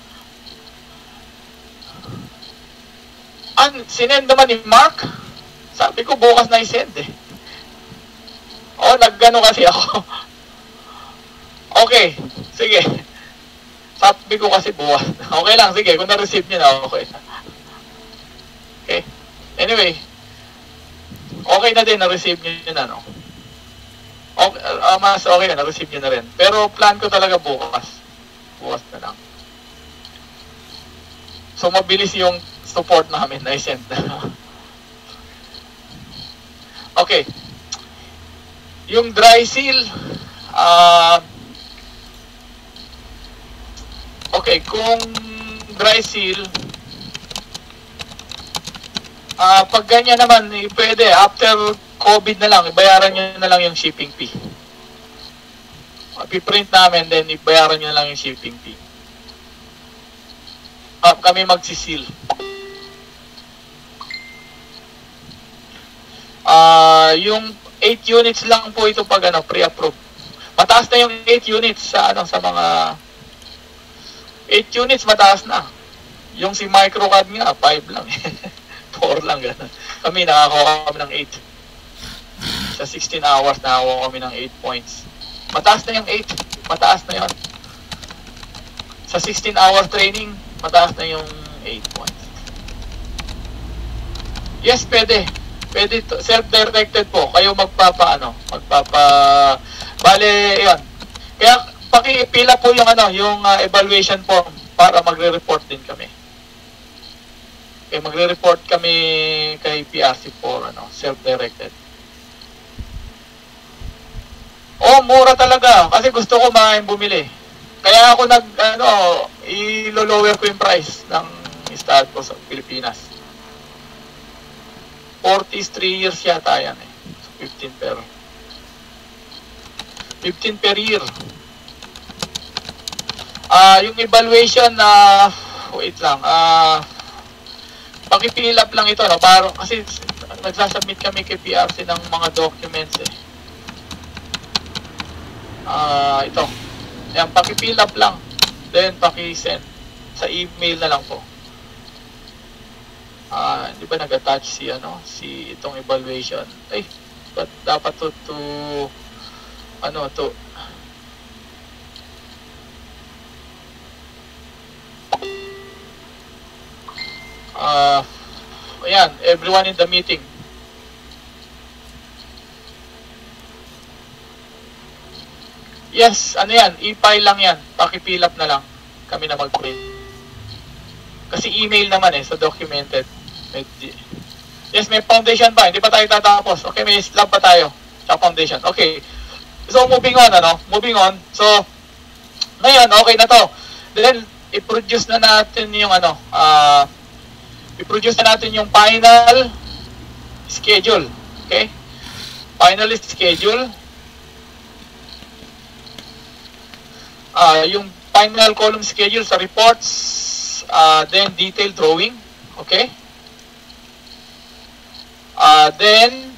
[SPEAKER 1] Sinend naman ni Mark. Sabi ko, bukas na i-send eh. Naggano kasi ako. Okay. Sige. Sabi ko kasi bukas. Okay lang, sige. Kung na-receive nyo na, okay. Okay. Anyway. Okay na din, na-receive nyo na, no? Okay, mas okay na, na-receive nyo na rin. Pero plan ko talaga bukas. Bukas na lang. So, mabilis yung support namin na i-send na. Okay. Yung dry seal, okay, kung dry seal, pag ganyan naman, pwede, after COVID na lang, ibayaran nyo na lang yung shipping fee. Piprint namin, then ibayaran nyo na lang yung shipping fee. Kami magsisil. Yung 8 units lang po ito pag pre-approve. Mataas na yung 8 units sa mga 8 units mataas na. Yung si Microcad nga 5 lang. 4 lang ganun. Kami nakakuha kami ng 8. Sa 16 hours nakakuha kami ng 8 points. Mataas na yung 8. Mataas na yun. Sa 16 hour training, mataas na yung 8 points. Yes, pwede. Pwede self-directed po. Kayo bale, yun. Kaya paki-pila po yung evaluation form para magre-report din kami. Okay, magre-report kami kay PRC for self-directed. Mura talaga kasi gusto ko bumili. Kaya ako i-lower ko yung price ng stud ko sa Pilipinas. 43 years yata yan eh. So 15 per year. Yung evaluation wait lang. Paki-fill up lang ito, no? Kasi nagsasubmit kami kay PRC ng mga documents eh. Ito. Ayan, paki-fill up lang. Then, paki-send. Sa email na lang po. Di ba nag-attach si itong evaluation? But dapat to ayan, everyone in the meeting. Yes, yan, e-file lang yan. Paki-fill up na lang. Kami na mag-print. Kasi email naman sa documented. Yes, may foundation pa. Hindi pa tayo tatapos. Okay, may slab pa tayo. Sa foundation. Okay. So, moving on, Moving on. So, ngayon, okay na to. Then, i-produce na natin yung i-produce na natin yung final schedule. Okay? Final schedule. Yung final column schedule sa reports, then detailed drawing. Okay? Then,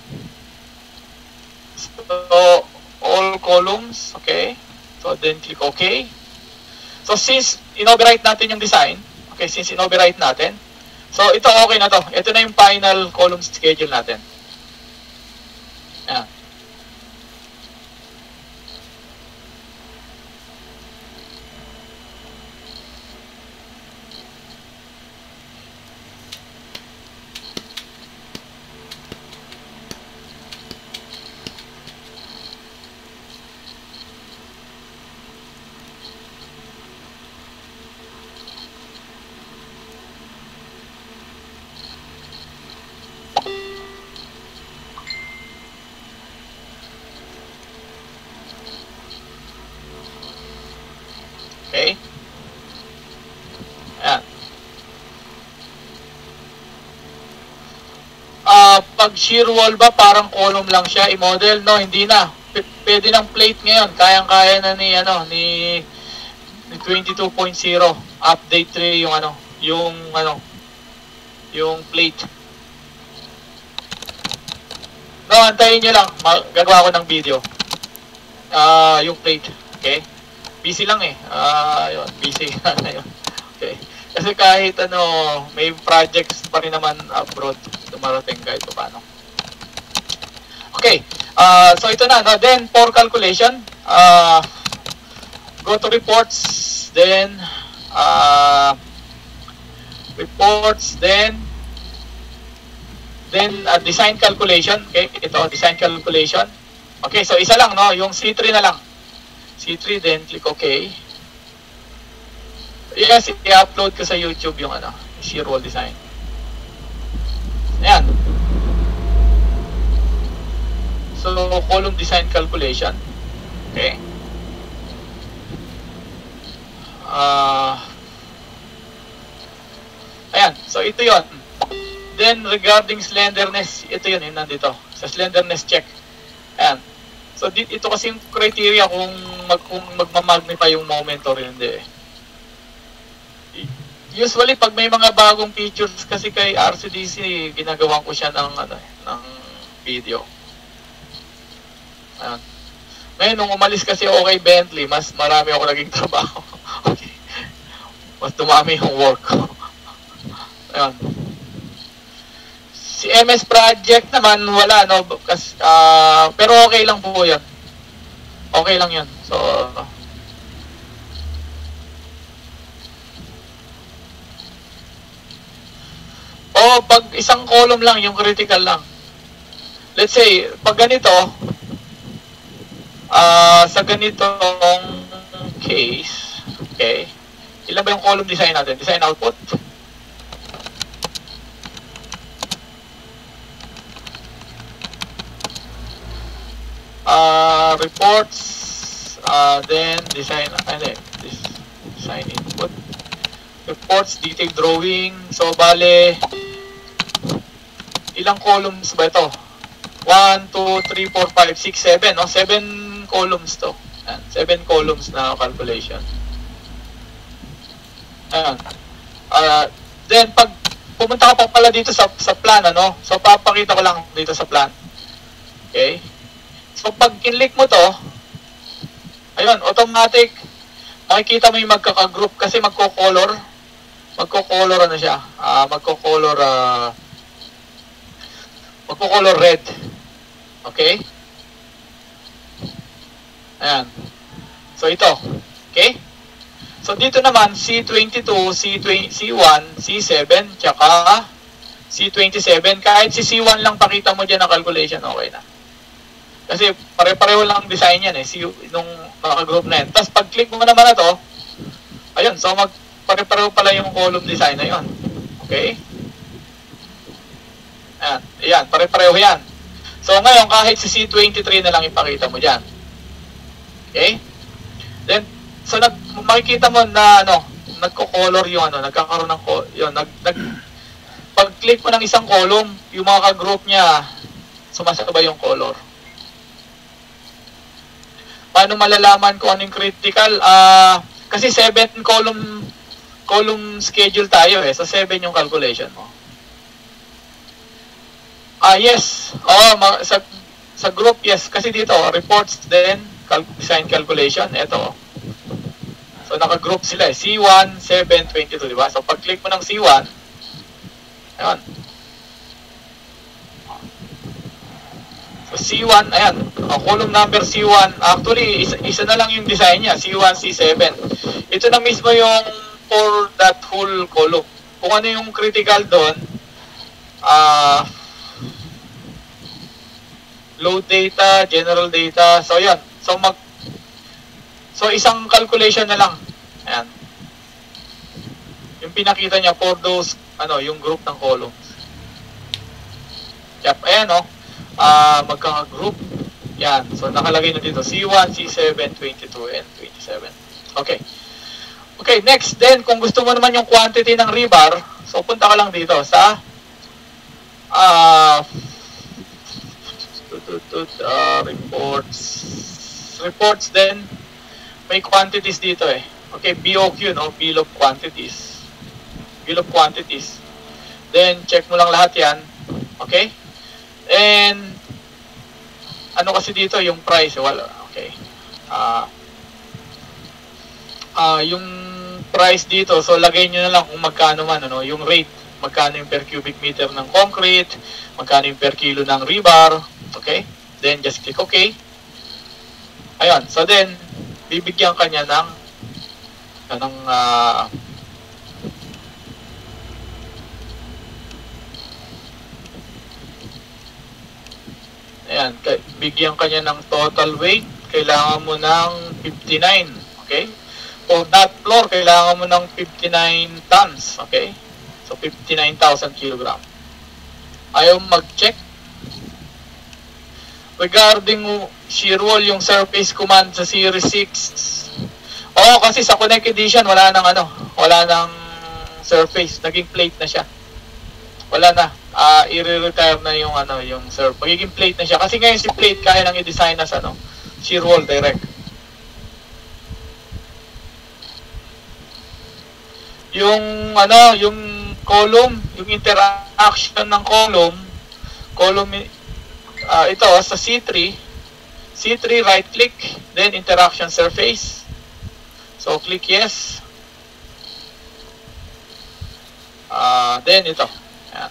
[SPEAKER 1] so, all columns. Okay? So, then click OK. So, since inaugurate natin yung design, okay, since inaugurate natin, so, ito okay na to. Ito na yung final column schedule natin. Ayan. Okay? Ayan. Pag shear wall ba, parang column lang siya i-model? No, hindi na. Pwede ng plate ngayon. Kayang-kaya na ni 22.0. Update 3 yung plate. No, antayin nyo lang. Gagawa ko ng video. Yung plate. Okay? Busy lang eh. Yun. Busy. Okay. Kasi kahit may projects pa rin naman abroad. Dumarating kahit paano. Okay. So ito na. No? Then, for calculation, go to reports. Then, reports. Then, design calculation. Okay. Ito, design calculation. Okay. So, isa lang, no? Yung C3 na lang. C3, then click OK. Yes, i-upload ko sa YouTube yung shear wall design. Ayan. So, column design calculation. Okay. Ayan. So, ito yon. Then, regarding slenderness, ito yun, nandito. Sa slenderness check. Ayan. So, ito kasi yung criteria kung magmamagnify yung moment or hindi. Usually, pag may mga bagong features kasi kay RCDC, ginagawan ko siya ng video. Ayan. Ngayon, nung umalis kasi ako kay Bentley, mas marami ako naging trabaho. Okay. Mas dumami yung work ko. Ayan. Si MS Project naman, wala, no? Kasi, pero okay lang po yan. Okay lang yan. So, pag isang column lang, yung critical lang. Let's say, pag ganito, sa ganitong case, okay, ilan ba yung column design natin? Design output. Reports, then design input. Reports, detailed drawing. So, bale, ilang columns ba ito? 1, 2, 3, 4, 5, 6, 7. No? 7 columns to. Ayan, 7 columns na calculation. Ayan. Then, pag pumunta ka pa pala dito sa plan, so, papakita ko lang dito sa plan. Okay? So, pag kinlik mo to, ayun, automatic, makikita mo yung magkaka-group kasi magko-color siya. Magko-color red. Okay? Ayan. So, ito. Okay? So, dito naman, C22, C1, C7, tsaka C27. Kahit si C1 lang pakita mo dyan na calculation, okay na. Kasi pare-pareho lang design yan nung naka-group na yan. Tapos pag-click mo naman na to, ayun, so pare-pareho pala yung column design na yun. Okay? Ayan, pare-pareho yan. So ngayon, kahit si C23 na lang ipakita mo dyan. Okay? Then, so makikita mo na nagko-color yung nagkakaroon ng pag-click mo ng isang column, yung mga ka-group niya, sumasabay yung color. Paano malalaman kung ano yung critical? Kasi 7 column schedule tayo So 7 yung calculation mo. Yes. Sa group, yes. Kasi dito, reports, then design calculation. Ito. So naka-group sila C1, 7, 22, di ba? So pag-click mo ng C1, ayan. So C1, ayan, column number C1, actually, isa na lang yung design niya, C1, C7. Ito na mismo yung for that whole column. Kung ano yung critical doon, load data, general data, so yan. So isang calculation na lang. Ayan. Yung pinakita niya for those, yung group ng columns. Yep, ayan magkaka-group. Yan. So, nakalagay na dito. C1, C7, 22, and 27. Okay. Okay, next then, kung gusto mo naman yung quantity ng rebar, so punta ka lang dito sa reports then, may quantities dito eh. Okay, BOQ, no? Bill of quantities. Bill of quantities. Then, check mo lang lahat yan. Okay? And, ano kasi dito, yung price, wala. Okay. Yung price dito, so lagay nyo na lang kung magkano man, ano, yung rate, magkano yung per cubic meter ng concrete, magkano yung per kilo ng rebar. Okay? Then, just click OK. Ayun. So, then, bibigyan ka niya ng ayan, bigyan ka niya ng total weight, kailangan mo ng 59, okay? For that floor, kailangan mo ng 59 tons, okay? So, 59,000 kilogram. Ayaw mag-check. Regarding shear wall, yung surface command sa Series 6, kasi sa Connect Edition, wala nang surface, naging plate na siya. Wala na. I-retire na yung yung surf. Magiging plate na siya. Kasi ngayon si plate kaya nang i-design as shear wall direct. Yung yung column, yung interaction ng column ito sa C3 right click, then interaction surface. So click yes. Then ito. Ayan.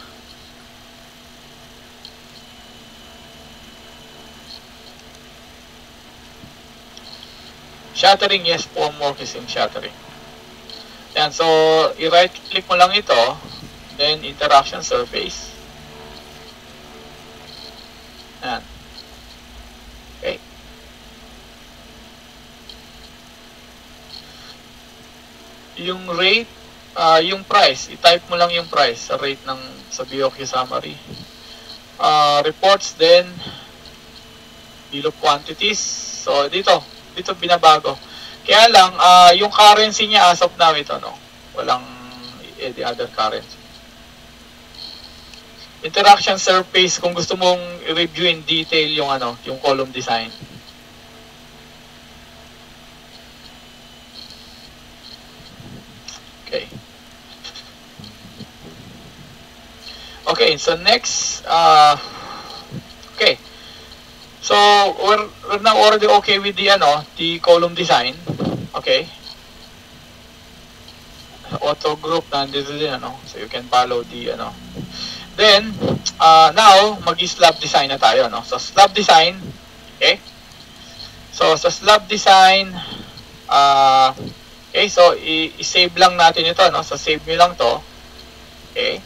[SPEAKER 1] Shattering, yes, polymorphism shattering. Ayan, so i-right click mo lang ito, then interaction surface. Ayan. Okay. Yung rate, yung price, i-type mo lang yung price sa rate sa BOQ summary. Reports, then bill of quantities. So dito binabago. Kaya lang yung currency niya as of now ito, no. Walang the other currency. Interaction surface, kung gusto mong i-review in detail yung yung column design. Okay, so next, okay. So we're now already okay with the column design. Okay. Auto group nandito din so you can follow the Then now mag-slab design na tayo So slab design, okay? So sa slab design okay, so i-save lang natin ito So save niyo lang to. Okay?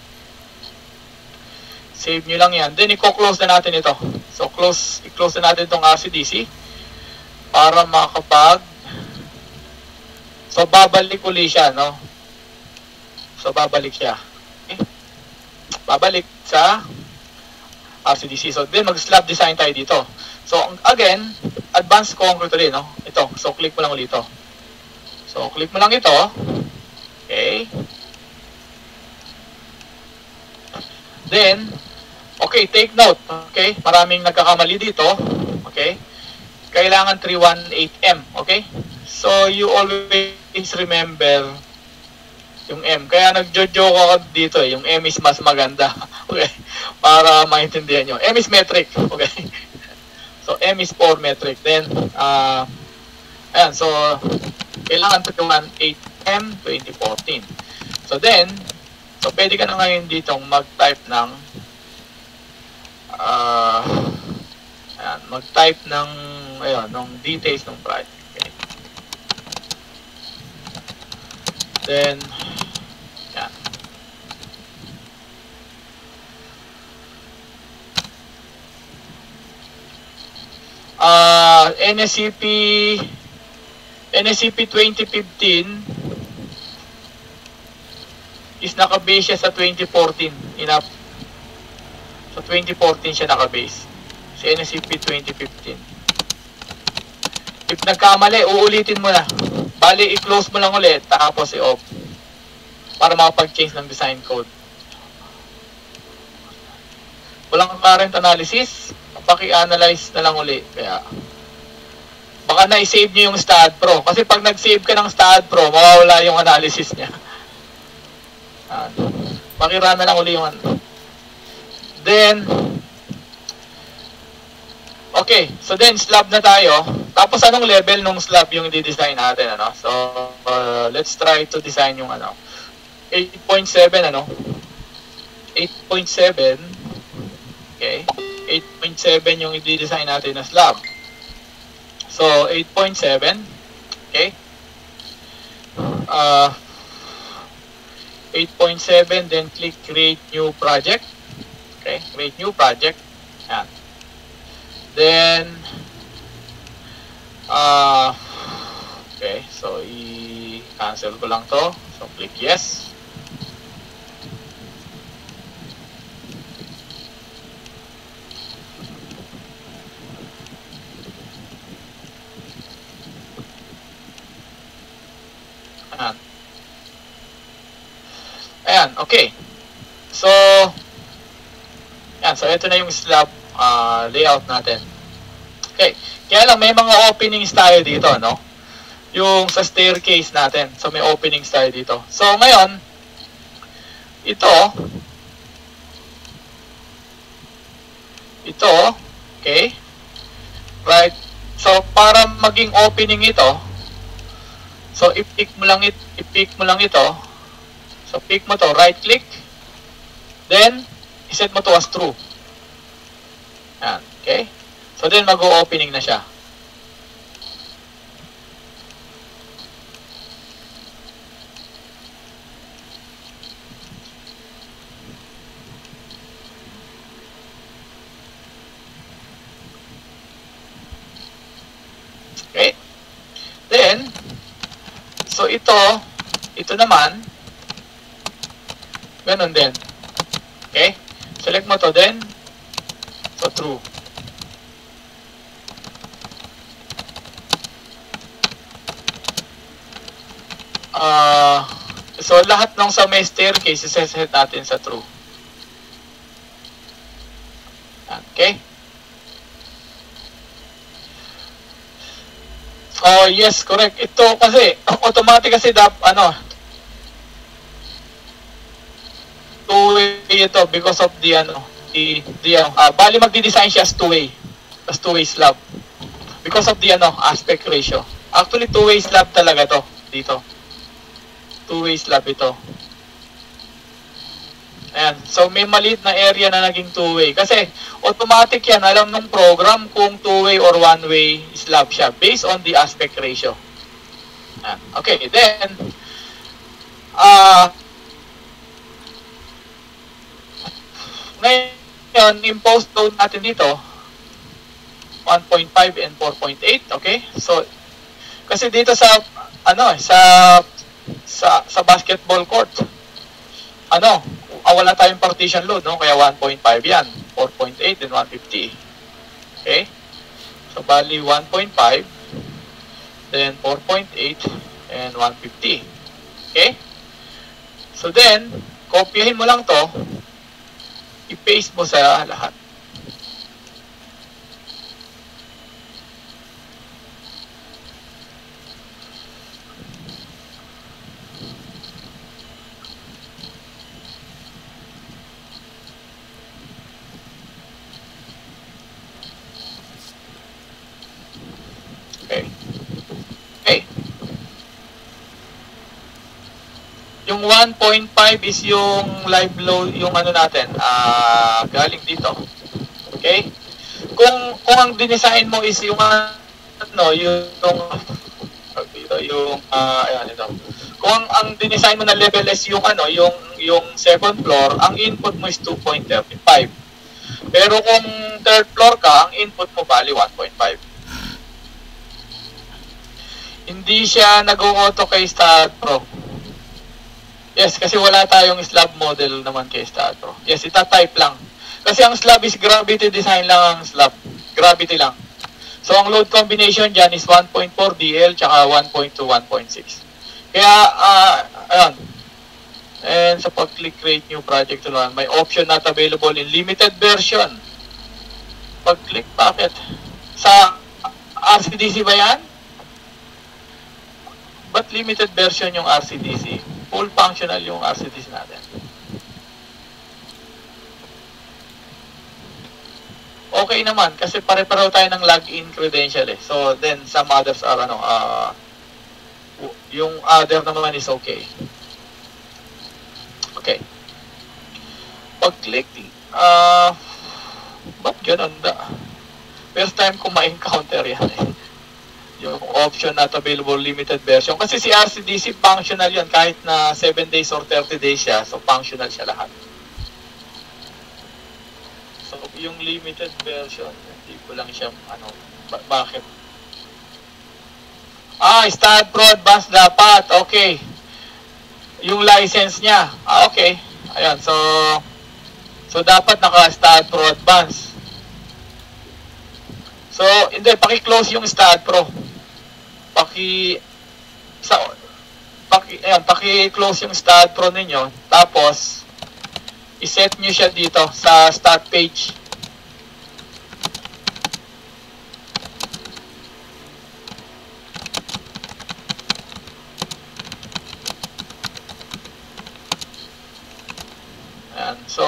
[SPEAKER 1] Save nyo lang yan. Then, i-close na natin ito. So, i-close na natin itong RCDC para so, babalik uli siya, So, babalik siya. Okay? Babalik sa RCDC. So, then, mag-slab design tayo dito. So, again, advanced concrete ulit, Ito. So, click mo lang ulit ito. So, click mo lang ito. Okay. Then, okay, take note. Okay, maraming nagkakamali dito. Okay, kailangan 318M. Okay, so you always remember yung M. Kaya nagjo-joke ako dito yung M is mas maganda. Okay, para maintindihan nyo. M is metric. Okay, so M is 4 metric. Then, ayan, so kailangan 318M 2014. So then, so pwede ka na ngayon dito mag-type ng ayan, mag-type ng details ng project. Okay. Then yan. NSCP 2015 is naka-base siya sa 2014. Enough. Sa 2014 siya naka-base. Si NSCP 2015. If nagkamali, uulitin mo na. Bali, i-close mo lang ulit, tapos i-off. Para makapag-change ng design code. Walang current analysis, paki-analyze na lang ulit. Kaya, baka na-save nyo yung StatPro. Kasi pag nag-save ka ng StatPro, mawawala yung analysis niya. Pakirun na lang ulit yung Then, okay, so then slab na tayo. Tapos anong level nung slab yung i-design natin, ano? So, let's try to design yung ano. 8.7, ano? 8.7. Okay. 8.7 yung i-design natin na slab. So, 8.7. Okay. 8.7, then click create new project. Okay, create new project. Yan. Then, okay, so i-cancel ko lang to. So, click yes. Ayan. Ayan, okay. So, yan. So, ito na yung slab layout natin. Okay. Kaya lang, may mga openings tayo dito, no? Yung sa staircase natin. So, may openings tayo dito. So, ngayon, ito, okay? Right? So, para maging opening ito, so, i-pick mo lang ito. So, pick mo to, right click. Then, iset mo to as true. Yan, okay? So, then mag-o-opening na siya. Okay? Then, so ito naman, ganun din. Okay? Select mo to then. So, true. So, lahat ng sa may staircase, iseset natin sa true. Okay? Oh, yes, correct. Ito kasi, automatic kasi, two-way ito because of the, bali magdi-design siya as two-way. As two-way slab. Because of the, aspect ratio. Actually, two-way slab talaga to dito. Two-way slab ito. Ayan. So, may maliit na area na naging two-way. Kasi, automatic yan. Alam ng program kung two-way or one-way slab siya based on the aspect ratio. Ayan. Okay. Then, ngayon, impose load natin dito 1.5 and 4.8. Okay? So, kasi dito sa sa basketball court, wala tayong partition load, no? Kaya 1.5 yan, 4.8 and 150. Okay? So, bali 1.5, then 4.8 and 150. Okay? So, then, kopyahin mo lang to, i-paste mo sa lahat. Okay. Okay. Yung 1.5 is yung live load, yung natin, galing dito. Okay? Kung ang dinesign mo is yung ayan ito. Kung ang dinesign mo na level is yung yung second floor, ang input mo is 2.35. Pero kung third floor ka, ang input mo bali 1.5. Hindi siya nag-auto kay StatPro. Yes, kasi wala tayong slab model naman kay StatPro. Yes, ita-type lang. Kasi ang slab is gravity design lang ang slab. Gravity lang. So, ang load combination dyan is 1.4 DL tsaka 1.2, 1.6. Kaya, ayun. And sa pag-click create new project naman, may option not available in limited version. Pag-click, bakit? Sa RCDC ba yan? But limited version yung RCDC? Full functional yung RCDC natin. Okay naman, kasi pare-pareho tayo ng login credential eh. So, then, some others are, yung other naman is okay. Okay. Pag-click, ba't ganun da? First time ko ma-encounter yan eh. Yung option not available limited version. Kasi si RCDC functional yan, kahit na 7 days or 30 days siya, so functional siya lahat. So, yung limited version, hindi ko lang siya, bakit? Start Pro Advanced dapat, okay. Yung license niya, okay. Ayan, so dapat naka-Start Pro Advanced. So, hindi, paki-close yung Start Pro. Paki-close yung Start Pro ninyo, tapos, iset nyo siya dito sa start page. Ayan. So,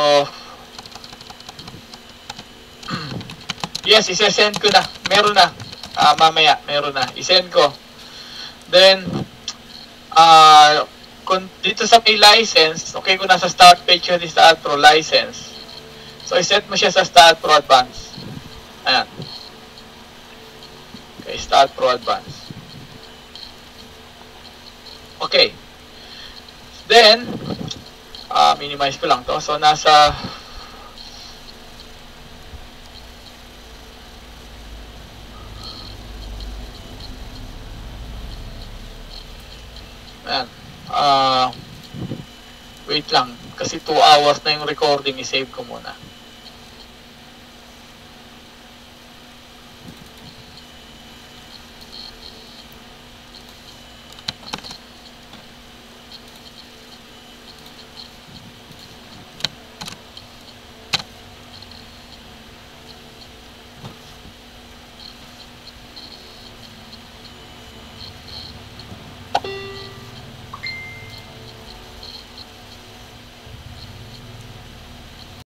[SPEAKER 1] yes, isa-send ko na. Meron na. Mamaya, meron na. I-send ko. Then, kung dito sa may license, okay, kung nasa start page yung Start Pro license. So, iset mo siya sa Start Pro Advanced. Ayan. Okay, Start Pro Advanced. Okay. Then, minimize ko lang to. So, nasa ayan. Wait lang. Kasi 2 hours na yung recording. I-save ko muna.